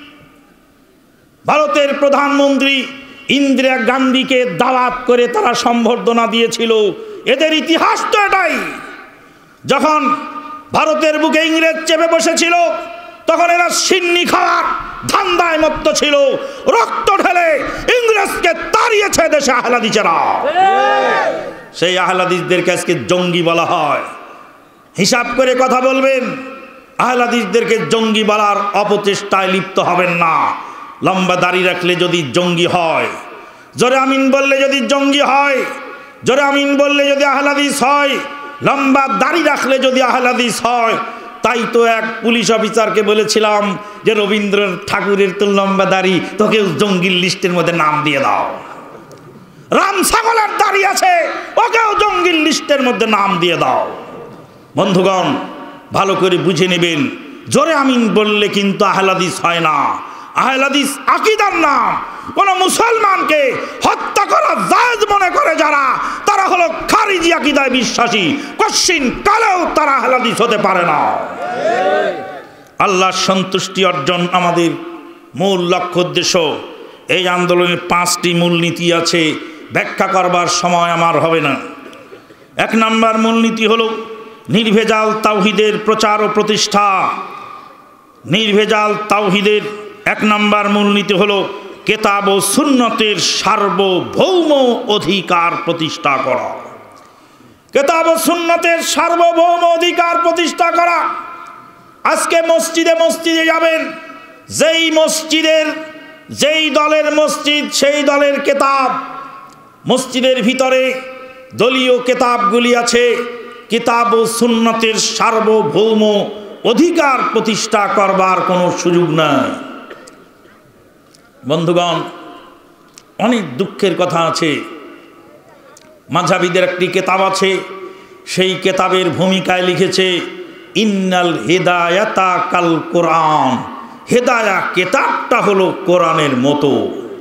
ভারতের প্রধানমন্ত্রী ইন্দিরা গান্ধীকে দাওয়াত করে তারা সম্বর্ধনা দিয়েছিল। এদের ইতিহাস তো এটাই। যখন ভারতের বুকে ইংরেজ চেপে বসেছিল তখন এরা সিন্নি খাওয়ার ধান্দায় মত্ত ছিল, রক্ত ঢেলে ইংরেজকে তাড়িয়েছে দেশে আহলাদিসেরা। সেই আহলাদিসদেরকে আজকে জঙ্গি বলা হয়। হিসাব করে কথা বলবেন, আহলাদিসদেরকে জঙ্গি বলার অপচেষ্টায় লিপ্ত হবেন না। লম্বা দাড়ি রাখলে যদি জঙ্গি হয়, জোরে আমিন বললে যদি জঙ্গি হয়, জোরে আমিন বললে যদি আহলাদিস হয়, লম্বা দাড়ি রাখলে যদি আহলাদিস হয়। তাই তো এক পুলিশ অফিসারকে বলেছিলাম যে রবীন্দ্র ঠাকুরের তো লম্বা দাড়ি, তোকেও জঙ্গির লিস্টের মধ্যে নাম দিয়ে দাও। রাম ছাগলের দাড়ি আছে, ওকেও জঙ্গির লিস্টের মধ্যে নাম দিয়ে দাও। বন্ধুগণ ভালো করে বুঝে নেবেন, জোরে আমিন বললে কিন্তু আহলাদিস হয় না। আহলাদিস আকীদার নাম। কোন মুসলমানকে হত্যা করা জায়েজ মনে করে যারা, তারা হলো খারিজি আকীদায় বিশ্বাসী। কশিন কালেও তারা আহলাদিস হতে পারে না। আল্লাহর সন্তুষ্টি অর্জন আমাদের মূল লক্ষ্য উদ্দেশ্য। এই আন্দোলনের পাঁচটি মূলনীতি আছে, ব্যাখ্যা করবার সময় আমার হবে না। এক নম্বর মূলনীতি হলো নির্ভেজাল তাওহীদের প্রচার ও প্রতিষ্ঠা। নির্ভেজাল তাওহীদের এক নম্বর মূলনীতি হলো কেতাব ও সুন্নতের সার্বভৌম অধিকার প্রতিষ্ঠা করা। কেতাব ও সুন্নতের সার্বভৌম অধিকার প্রতিষ্ঠা করা। আজকে মসজিদে মসজিদে যাবেন, যেই মসজিদের যেই দলের মসজিদ সেই দলের কেতাব, মসজিদের ভিতরে দলীয় কেতাবগুলি আছে, কিতাব ও সুন্নতের সার্বভৌম অধিকার প্রতিষ্ঠা করবার কোনো সুযোগ নাই। বন্ধুগণ, অনেক দুঃখের কথা আছে। মাযহাবীদের একটি কেতাব আছে, সেই কেতাবের ভূমিকায় লিখেছে ইন্নাল হিদায়াতা কাল কোরআন, হেদায়া কেতাবটা হলো কোরআনের মতো।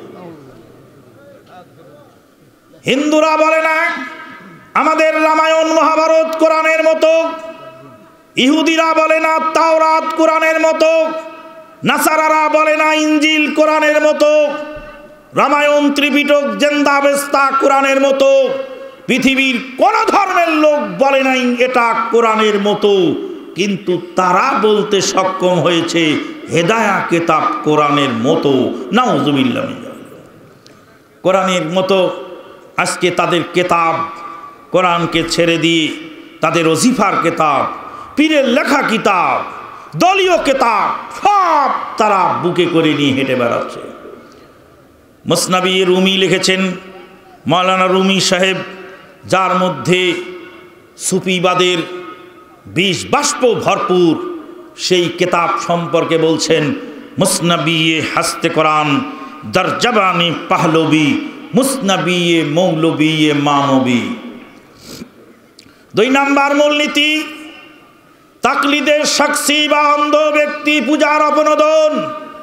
হিন্দুরা বলে না আমাদের রামায়ণ মহাভারত কোরআনের মতো, ইহুদিরা বলে না তাওরাত কোরআনের মতো, নাসারারা বলে না ইনজিল কোরআনের মতো, রামায়ণ ত্রিপিটক জেন্দাবেস্তা কোরআনের মতো। পৃথিবীর কোন ধর্মের লোক বলে নাই এটা কোরআনের মতো, কিন্তু তারা বলতে সক্ষম হয়েছে হেদায়া কেতাব কোরআনের মতো। নাউজুবিল্লাহ। কোরআনের মতো আজকে তাদের কেতাব, কোরআনকে ছেড়ে দিয়ে তাদের ওজিফার কেতাব, পীরের লেখা কিতাব, দলীয় কেতাব সব তারা বুকে করে নিয়ে হেঁটে বেড়াচ্ছে। মুসনাবি রুমি লিখেছেন, মাওলানা রুমি সাহেব, যার মধ্যে সুফিবাদের বিষ বাষ্প ভরপুর, সেই কেতাব সম্পর্কে বলছেন মুসনাবিয়ে হাস্তে কোরআন দরজবানি পাহলবি, মুসনাবিয়ে মৌলবিয়ে মানবী। দুই নাম্বার মূলনীতি, তাকলিদের শাকসি বা অন্ধ ব্যক্তি পূজার অপনোদন।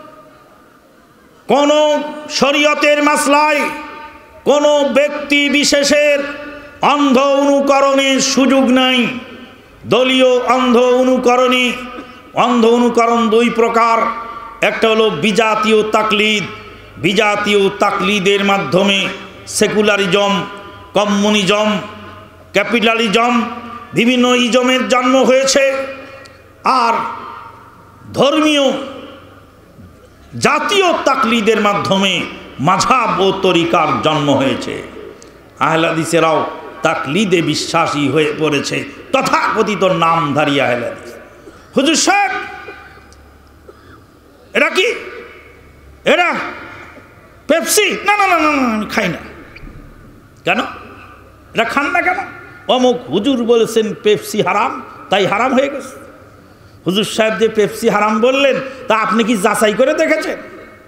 কোন শরীয়তের মাসলায় কোন ব্যক্তি বিশেষের অন্ধ অনুকরণের সুযোগ নাই। দলীয় অন্ধ অনুকরণে, অন্ধ অনুকরণ দুই প্রকার, একটা হলো বিজাতীয় তাকলিদ। বিজাতীয় তাকলিদের মাধ্যমে সেকুলারিজম, কমিউনিজম, ক্যাপিটালিজম, বিভিন্ন ইজমের জন্ম হয়েছে। আর ধর্মীয় জাতীয় তাকলিদের মাধ্যমে মাযহাব ও তরিকার জন্ম হয়েছে। আহলে হাদিসেরাও তাকলিদে বিশ্বাসী হয়ে পড়েছে, তথাকথিত নামধারী আহলে হাদিস। হুজুর সাহেব, এটা কি? এটা পেপসি? না না না না আমি খাই না। কেন এটা খান না কেন? অমুক হুজুর বলেছেন পেপসি হারাম, তাই হারাম হয়ে গেছে। হুজুর সাহেব যে পেপসি হারাম বললেন, তা আপনি কি যাচাই করে দেখেছেন?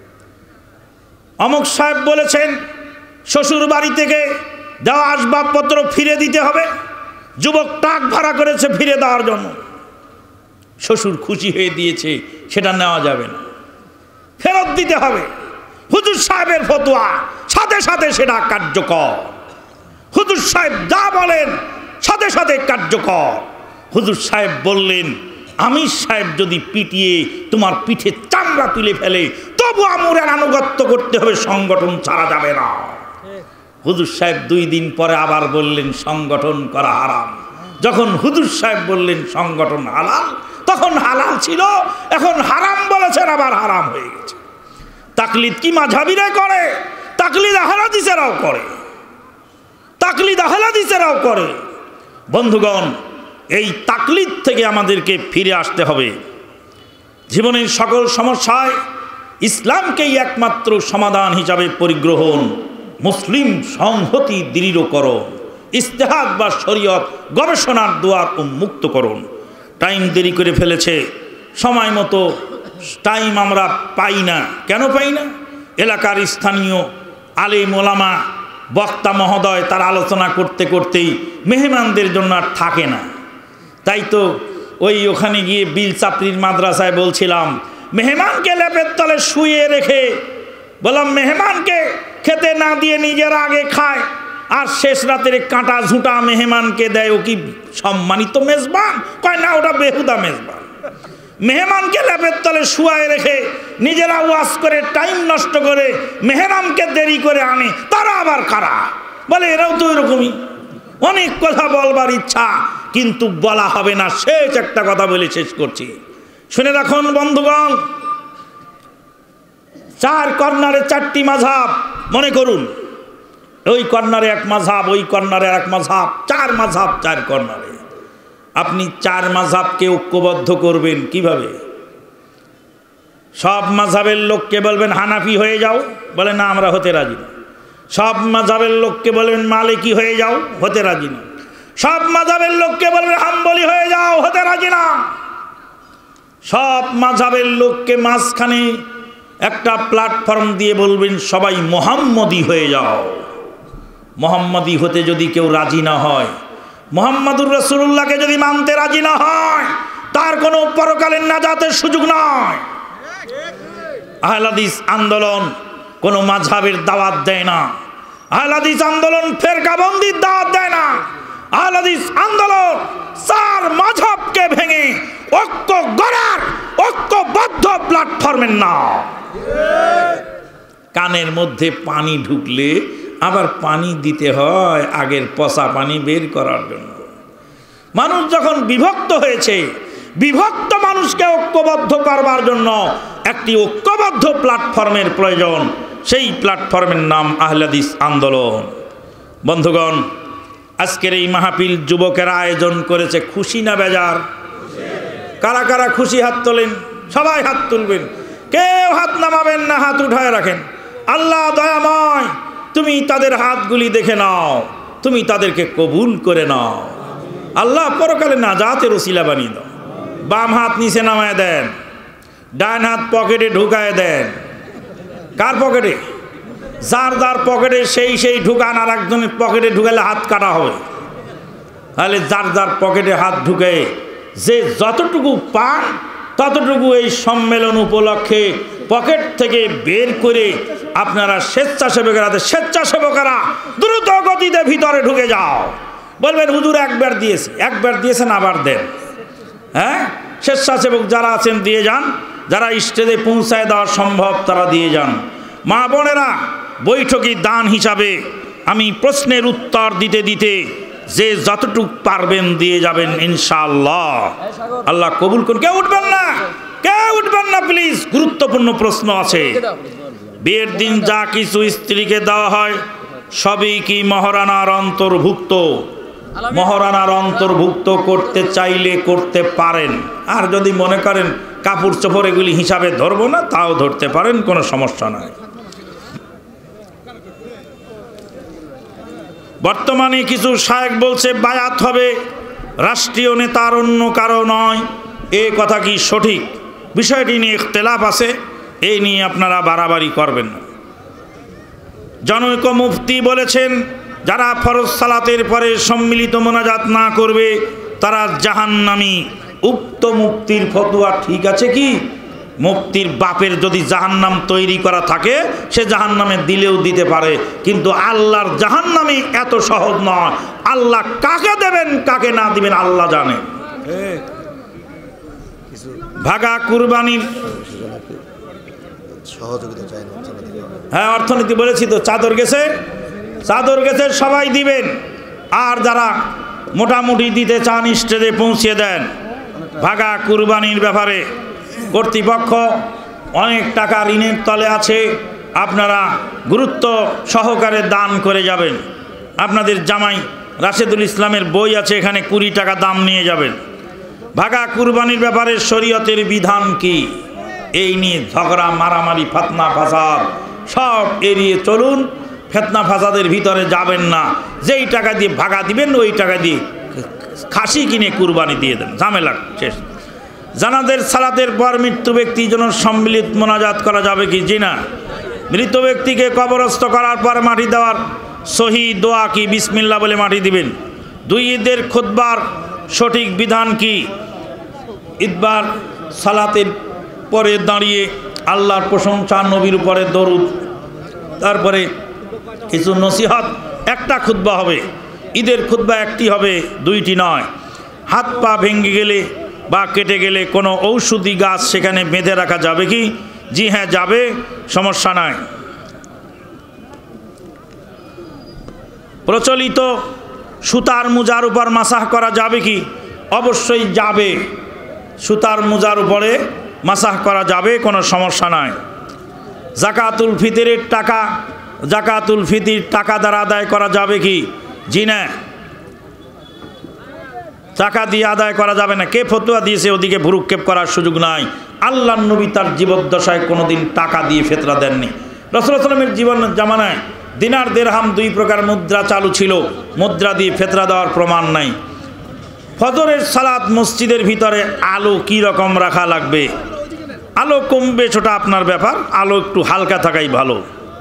অমুক সাহেব বলেছেন শ্বশুর বাড়ি থেকে দেওয়া আসবাবপত্র ফিরে দিতে হবে, যুবক টাক ভাড়া করেছে ফিরে দেওয়ার জন্য, শ্বশুর খুশি হয়ে দিয়েছে, সেটা নেওয়া যাবে না, ফেরত দিতে হবে। হুজুর সাহেবের ফতোয়া, সাথে সাথে সেটা কার্যকর। হুজুর সাহেব যা বলেন সাথে সাথে কার্যকর। হুজুর সাহেব বললেন আমির সাহেব যদি পিটিয়ে তোমার পিঠে চামড়া তুলে ফেলে, তবু আমরের আনুগত্য করতে হবে, সংগঠন ছাড়া যাবে না। হুজুর সাহেব দুই দিন পরে আবার বললেন সংগঠন করা হারাম। যখন হুজুর সাহেব বললেন সংগঠন হালাল, তখন হালাল ছিল, এখন হারাম বলেছেন, আবার হারাম হয়ে গেছে। তাকলিদ কি মাযহাবীরা করে? তাকলিদ আহলে হাদিসেরাও করে, তাকলিদ আহলে হাদিসেরাও করে। বন্ধুগণ, এই তাকলিদ থেকে আমাদেরকে ফিরে আসতে হবে। জীবনের সকল সমস্যায় ইসলামকেই একমাত্র সমাধান হিসাবে পরিগ্রহণ, মুসলিম সংহতি দৃঢ়করণ, ইস্তেহাদ বা শরীয়ত গবেষণার দুয়ার উন্মুক্ত করুন। টাইম দেরি করে ফেলেছে, সময় মতো টাইম আমরা পাই না। কেন পাই না? এলাকার স্থানীয় আলেম ওলামা বক্তা মহোদয় তার আলোচনা করতে করতেই মেহমানদের জন্য আর থাকে না। তাই তো ওই ওখানে গিয়ে বিল চাপড়ির মাদ্রাসায় বলছিলাম, মেহমানকে লেপের তলে শুয়ে রেখে বললাম মেহমানকে খেতে না দিয়ে নিজের আগে খায়, আর শেষ রাতের কাঁটা ঝুঁটা মেহমানকে দেয়, ও কি সম্মানিত মেজবান? কয় না, ওটা বেহুদা মেজবান। মেহমানকে লেপের তলে শুয়ায় রেখে নিজেরা ওয়াজ করে টাইম নষ্ট করে মেহমানকে দেরি করে আনে, তারা আবার কারা? বলে এরাও তো এরকমই। অনেক কথা বলবার ইচ্ছা, কিন্তু বলা হবে না। শেষ একটা কথা বলে শেষ করছি, শুনে রাখুন বন্ধুগণ। চার কর্নারে চারটি মাযহাব মনে করুন, ওই কর্নারে এক মাযহাব, ওই কর্নারে এক মাযহাব, চার মাযহাব চার কর্নারে। আপনি চার মাযহাবকে ঐক্যবদ্ধ করবেন কিভাবে? সব মাযহাবের লোককে বলবেন হানাফি হয়ে যাও, বলে না আমরা হতে রাজি না। সব মাযহাবের লোককে বলবেন মালিকি হয়ে যাও, হতে রাজি না। সব মাযহাবের লোককে বলবেন হাম্বলি হয়ে যাও, হতে রাজি না। সব মাযহাবের লোককে মাঝখানে একটা প্ল্যাটফর্ম দিয়ে বলবেন সবাই মুহাম্মদি হয়ে যাও। মুহাম্মদি হতে যদি কেউ রাজি না হয়, মুহাম্মাদুর রাসূলুল্লাহকে যদি মানতে রাজি না হয়, তার কোনো পরকালের নাজাতের সুযোগ নয়। আহলে হাদিস আন্দোলন কোনো মাযহাবের দাওয়াত দেয় না। আহলে হাদিস আন্দোলন ফেরকাবন্দির দাওয়াত দেয় না। আহলে হাদিস আন্দোলন চার মাযহাবকে ভেঙে ঐক্য গড়ার ঐক্যবদ্ধ প্ল্যাটফর্মের নাম। কানের মধ্যে পানি ঢুকলে আবার পানি দিতে হয় আগের পচা পানি বের করার জন্য। মানুষ যখন বিভক্ত হয়েছে, বিভক্ত মানুষকে ঐক্যবদ্ধ করবার জন্য একটি ঐক্যবদ্ধ প্ল্যাটফর্মের প্রয়োজন। সেই প্ল্যাটফর্মের নাম আহলে হাদিস আন্দোলন। বন্ধুগণ, আজকের এই মাহফিল যুবকেরা আয়োজন করেছে, খুশি না বেজার? কারা কারা খুশি হাত তোলেন? সবাই হাত তুলবেন, কেউ হাত নামাবেন না, হাত উঠায় রাখেন। আল্লাহ দয়াময়, তুমি তাদের হাতগুলি দেখে নাও, তুমি তাদেরকে কবুল করে নাও। আল্লাহ পরকালে নাজাতের ওসিলা বানিয়ে দাও। বাম হাত নিচে নামায় দেন, ডান হাত পকেটে ঢুকায় দেন। কার পকেটে? যার যার পকেটে সেই সেই ঢুকান, আর একজনের পকেটে ঢুকালে হাত কাটা হবে। তাহলে যার যার পকেটে হাত ঢুকে যে যতটুকু পান ততটুকু এই সম্মেলন উপলক্ষে পকেট থেকে বের করে আপনারা স্বেচ্ছাসেবকেরা স্বেচ্ছাসেবকেরা দ্রুত গতিতে ভিতরে ঢুকে যাও। বলবেন হুজুর একবার দিয়েছে, একবার দিয়েছেন আবার দেন। হ্যাঁ, স্বেচ্ছাসেবক যারা আছেন দিয়ে যান, যারা স্টেজে পৌঁছায় দেওয়া সম্ভব তারা দিয়ে যান। মা বোনেরা, বৈঠকি দান হিসাবে আমি প্রশ্নের উত্তর দিতে দিতে যে যতটুকু পারবেন দিয়ে যাবেন ইনশাআল্লাহ। আল্লাহ কবুল করুন। কেউ উঠবেন না, কেউ উঠবেন না প্লিজ, গুরুত্বপূর্ণ প্রশ্ন আছে। বিয়ের দিন যা কিছু স্ত্রীকে দেওয়া হয় সবই কি মহারানার অন্তর্ভুক্ত? মহারানার অন্তর্ভুক্ত করতে চাইলে করতে পারেন, আর যদি মনে করেন কাপড় চোপড় এগুলি হিসাবে ধরবো না, তাও ধরতে পারেন, কোনো সমস্যা নাই। বর্তমানে কিছু শায়েখ বলছে বায়াত হবে রাষ্ট্রীয় নেতার, অন্য কারো নয়। এ কথা কি সঠিক? বিষয়টি নিয়ে ইখতিলাফ আছে, এই নিয়ে আপনারা বাড়াবাড়ি করবেন না। জনৈক মুফতি বলেছেন যারা ফরজ সালাতের পরে সম্মিলিত মোনাজাত না করবে তারা জাহান্নামী। উক্ত মুফতির ফতোয়া ঠিক আছে কি? মুফতির বাপের যদি জাহান্নাম তৈরি করা থাকে সে জাহান্নামে দিলেও দিতে পারে, কিন্তু আল্লাহর জাহান্নামে এত সহজ নয়। আল্লাহ কাকে দেবেন কাকে না দিবেন আল্লাহ জানে। ভাগা কুরবানির হ্যাঁ অর্থনীতি বলেছি তো, চাদর গেছে, চাদর গেছে সবাই দিবেন। আর যারা মোটামুটি দিতে চান স্টেজে পৌঁছে দেন। ভাগা কুরবানির ব্যাপারে কর্তৃপক্ষ অনেক টাকা ঋণের তলে আছে, আপনারা গুরুত্ব সহকারে দান করে যাবেন। আপনাদের জামাই রাশেদুল ইসলামের বই আছে, এখানে কুড়ি টাকা দাম নিয়ে যাবেন। ভাগা কুরবানির ব্যাপারে শরীয়তের বিধান কি? এই নিয়ে ঝগড়া মারামারি ফতনা ফাসাদ সব এড়িয়ে চলুন। ফেতনা ফাসাদের ভিতরে যাবেন না। যেই টাকা দিয়ে ভাগা দিবেন ওই টাকা দিয়ে খাসি কিনে কুরবানি দিয়ে দেন, ঝামেলা শেষ। জানাজার সালাতের পর মৃত্যু ব্যক্তির জন্য সম্মিলিত মোনাজাত করা যাবে কি? জি না। মৃত ব্যক্তিকে কবরস্থ করার পর মাটি দেওয়ার সহি দোয়া কি? বিসমিল্লাহ বলে মাটি দিবেন। দুই ঈদের খুতবার সঠিক বিধান কি? ঈদবার সালাতের পরে দাঁড়িয়ে আল্লাহর প্রশংসা, নবীর উপরে দরুদ, তারপরে কিছু নসিহত। একটা খুতবা হবে, ঈদের খুতবা একটি হবে, দুইটি নয়। হাত পা ভেঙে গেলে বা কেটে গেলে কোনো ঔষধি গাছ সেখানে বেঁধে রাখা যাবে কি? জি হ্যাঁ যাবে, সমস্যা নাই। প্রচলিত সুতার মোজার উপর মাসাহ করা যাবে কি? অবশ্যই যাবে, সুতার মোজার উপরে মাসাহ করা যাবে, কোনো সমস্যা নাই। জাকাতুল ফিতরের টাকা জাকাতুল ফিতির টাকা দ্বারা আদায় করা যাবে কি? জি না। টাকা দিয়ে আদায় করা যাবে না। কে ফতোয়া দিয়েছে ওদিকে ভ্রুক্ষেপ করার সুযোগ নাই। আল্লাহর নবী তার জীবদ্দশায় কোনোদিন টাকা দিয়ে ফেতরা দেননি। রাসূলুল্লাহ সাল্লাল্লাহু আলাইহি ওয়াসাল্লামের জীবন জামানায় দিনার দিরহাম দুই প্রকার মুদ্রা চালু ছিল, মুদ্রা দিয়ে ফেতরা দেওয়ার প্রমাণ নাই। ফজরের সালাত মসজিদের ভিতরে আলো কি রকম রাখা লাগবে, আলো কমবে সেটা আপনার ব্যাপার, আলো একটু হালকা থাকাই ভালো।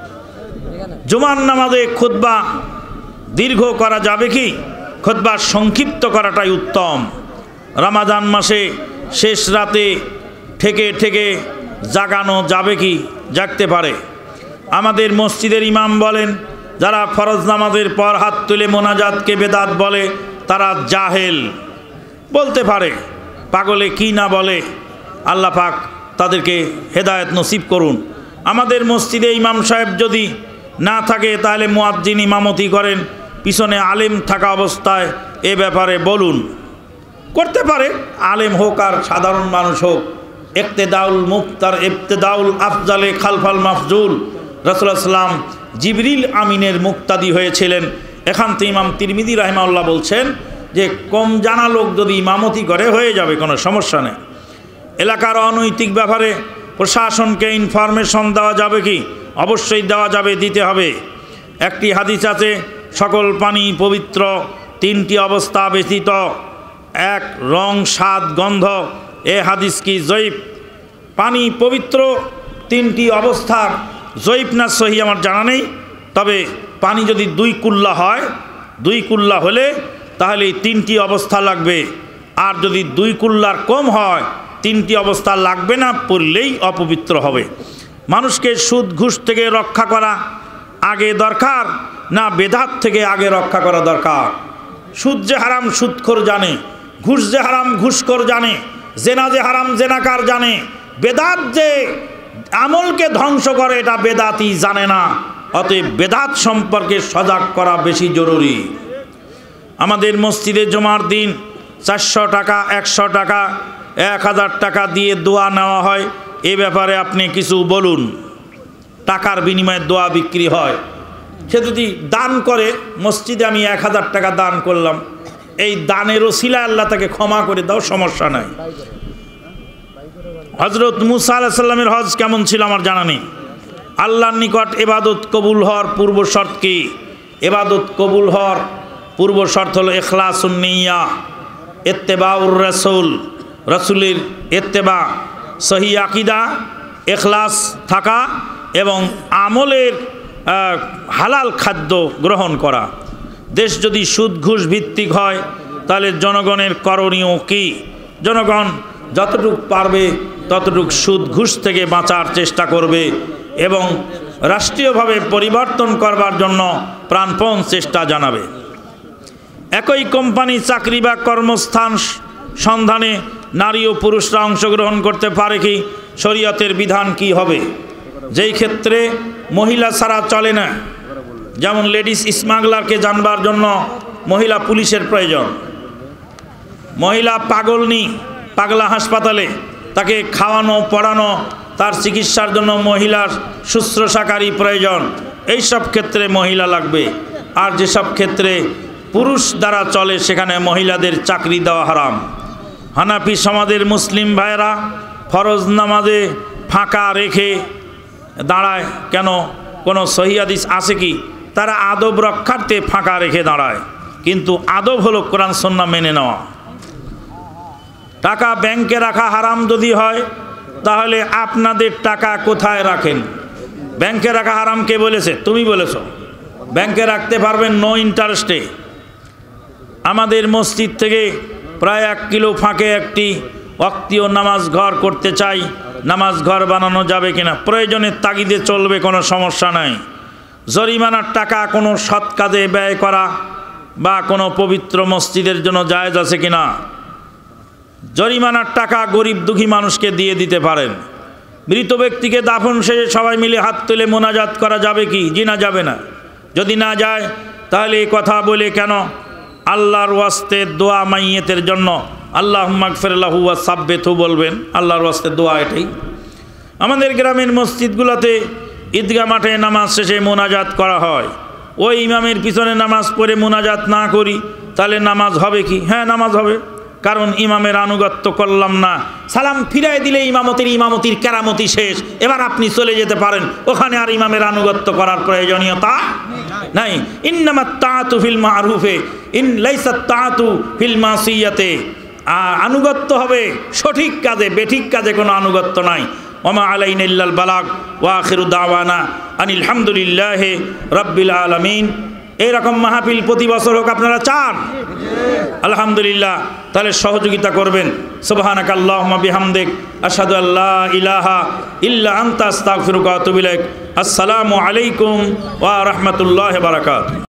জুমার নামাজে খুতবা দীর্ঘ করা যাবে কি, খুতবা সংক্ষিপ্ত করাটাই উত্তম। রমাদান মাসে শেষ রাতে ঠেকে ঠেকে জাগানো যাবে কি, জাগতে পারে। আমাদের মসজিদের ইমাম বলেন, যারা ফরজ নামাজের পর হাত তুলে মোনাজাতকে বেদাত বলে তারা জাহেল। বলতে পারে, পাগলে কি না বলে, আল্লাহ পাক তাদেরকে হেদায়েত নসিব করুন। আমাদের মসজিদে ইমাম সাহেব যদি না থাকে তাহলে মুয়াজ্জিন ইমামতি করেন, পিছনে আলেম থাকা অবস্থায় এ ব্যাপারে বলুন। করতে পারে, আলেম হোক আর সাধারণ মানুষ হোক। ইক্তেদাউল মুক্তার ইবতেদাউল আফজালে খালফাল মাফজুল। রাসূলুল্লাহ সাল্লাম জিবরিল আমিনের মুক্তাদি হয়েছিলেন। এখান থেকে ইমাম তিরমিজি রাহিমাহুল্লাহ বলছেন যে কম জানা লোক যদি ইমামতি করে হয়ে যাবে, কোনো সমস্যা নেই। এলাকার অনৈতিক ব্যাপারে প্রশাসনকে ইনফরমেশন দেওয়া যাবে কি, অবশ্যই দেওয়া যাবে, দিতে হবে। একটি হাদিস আছে, সকল পানি পবিত্র তিনটি অবস্থা ব্যতীত, এক রং, স্বাদ, গন্ধ। এ হাদিস কি জয়ীফ? পানি পবিত্র তিনটি অবস্থা জয়ীফ না সহি আমার জানা নেই, তবে পানি যদি দুই কুল্লা হয়, দুই কুল্লা হলে তাহলে এই তিনটি অবস্থা লাগবে। আর যদি দুই কুল্লার কম হয় তিনটি অবস্থা লাগবে না, পড়লেই অপবিত্র হবে। মানুষকে সুদ ঘুষ থেকে রক্ষা করা আগে দরকার না বেদাত থেকে আগে রক্ষা করা দরকার? সুদ যে হারাম সুদখোর জানে, ঘুষ যে হারাম ঘুষখোর জানে, জেনা যে হারাম জেনাকার জানে। বেদাত যে আমলকে ধ্বংস করে এটা বেদাতই জানে না। অতএব বেদাত সম্পর্কে সজাগ করা বেশি জরুরি। আমাদের মসজিদে জুমার দিন চারশো টাকা, একশো টাকা, এক হাজার টাকা দিয়ে দোয়া নেওয়া হয়। এ ব্যাপারে আপনি কিছু বলুন। টাকার বিনিময়ে দোয়া বিক্রি হয়। সে যদি দান করে, মসজিদে আমি এক হাজার টাকা দান করলাম, এই দানের ওসিলায় আল্লাহ তাকে ক্ষমা করে দাও, সমস্যা নাই। হজরত মুসা আলাইহিস সালামের হজ কেমন ছিল আমার জানা নেই। আল্লাহর নিকট এবাদত কবুল হওয়ার পূর্ব শর্ত কি? এবাদত কবুল হওয়ার পূর্ব শর্ত হলো ইখলাসুন নিয়া, ইত্তেবাউর রাসূল, রাসূলের ইত্তেবা, সহি আকীদা, ইখলাস থাকা এবং আমলের হালাল খাদ্য গ্রহণ করা। দেশ যদি সুদ ঘুষ ভিত্তিক হয় তাহলে জনগণের করণীয় কি? জনগণ যতটুকু পারবে ততটুকু সুদ ঘুষ থেকে বাঁচার চেষ্টা করবে এবং রাষ্ট্রীয়ভাবে পরিবর্তন করবার জন্য প্রাণপণ চেষ্টা জানাবে। একই কোম্পানি চাকরি বা কর্মস্থান সন্ধানে নারী ও পুরুষরা অংশগ্রহণ করতে পারে কি? শরীয়তের বিধান কি হবে? যেই ক্ষেত্রে মহিলা ছাড়া চলে না, যেমন লেডিস স্মাগলারকে জানবার জন্য মহিলা পুলিশের প্রয়োজন। মহিলা পাগলনি পাগলা হাসপাতালে, তাকে খাওয়ানো পড়ানো, তার চিকিৎসার জন্য মহিলার শুশ্রূষাকারী প্রয়োজন। এই সব ক্ষেত্রে মহিলা লাগবে। আর যেসব ক্ষেত্রে পুরুষ দ্বারা চলে সেখানে মহিলাদের চাকরি দেওয়া হারাম। হানাফি সমাজের মুসলিম ভাইয়েরা ফরজ নামাজে ফাঁকা রেখে দাঁড়ায় কেন? কোনো সহিহ হাদিস আছে কি? তারা আদব রক্ষার্থে ফাঁকা রেখে দাঁড়ায়, কিন্তু আদব হলো কোরআন সুন্নাহ মেনে নেওয়া। টাকা ব্যাংকে রাখা হারাম যদি হয় তাহলে আপনাদের টাকা কোথায় রাখেন? ব্যাংকে রাখা হারাম কে বলেছে? তুমি বলেছো। ব্যাংকে রাখতে পারবেন নো ইন্টারেস্টে। আমাদের মসজিদ থেকে প্রায় এক কিলো ফাঁকে একটি ওয়াক্তীয় নামাজ ঘর করতে চাই। নামাজ ঘর বানানো যাবে কিনা? প্রয়োজনের তাগিদে চলবে, কোনো সমস্যা নাই। জরিমানার টাকা কোনো সৎ কাজে ব্যয় করা বা কোনো পবিত্র মসজিদের জন্য জায়েজ আছে কিনা? জরিমানার টাকা গরিব দুঃখী মানুষকে দিয়ে দিতে পারেন। মৃত ব্যক্তিকে দাফন শেষে সবাই মিলে হাত তুলে মোনাজাত করা যাবে কি? জি না, যাবে না। যদি না যায় তাহলে এই কথা বলে কেন? আল্লাহর ওয়াস্তে দোয়া মাইয়েতের জন্য আল্লাহুম্মা গফির লাহু ওয়া সাব্বিতহু বলবেন, আল্লাহর ওয়াস্তে দোয়া এটাই। আমাদের গ্রামের মসজিদগুলোতে ঈদগাহ মাঠে নামাজ শেষে মোনাজাত করা হয়। ওই ইমামের পিছনে নামাজ পড়ে মোনাজাত না করি তাহলে নামাজ হবে কি? হ্যাঁ, নামাজ হবে, কারণ ইমামের আনুগত্য করলাম না। সালাম ফিরাই দিলে ইমামতির ইমামতির কেরামতি শেষ, এবার আপনি চলে যেতে পারেন, ওখানে আর ইমামের আনুগত্য করার প্রয়োজনীয়তা নাই। ইন্নামাত তাআতু ফিল মারুফে ইন লাইসাত তাআতু ফিল মাসিয়াতে। আনুগত্য হবে সঠিক কাজে, বেঠিক কাজে কোনো আনুগত্য নাই। ওমা আলাইনা ইল্লাল বালাগ ওয়া আখিরু দাওয়ানা আনিল হামদুলিল্লাহি রাব্বিল আলামিন। এইরকম মাহফিল প্রতি বছর হোক, আপনারা চান? আলহামদুলিল্লাহ। তাহলে সহযোগিতা করবেন। সুবহানাকা আল্লাহুম্মা বিহামদিক আশহাদু আল্লা ইলাহা ইল্লা আনতা আস্তাগফিরুকা ওয়া আতুবু ইলাইক। আসসালামু আলাইকুম ওয়া রাহমাতুল্লাহি ওয়া বারাকাতুহু।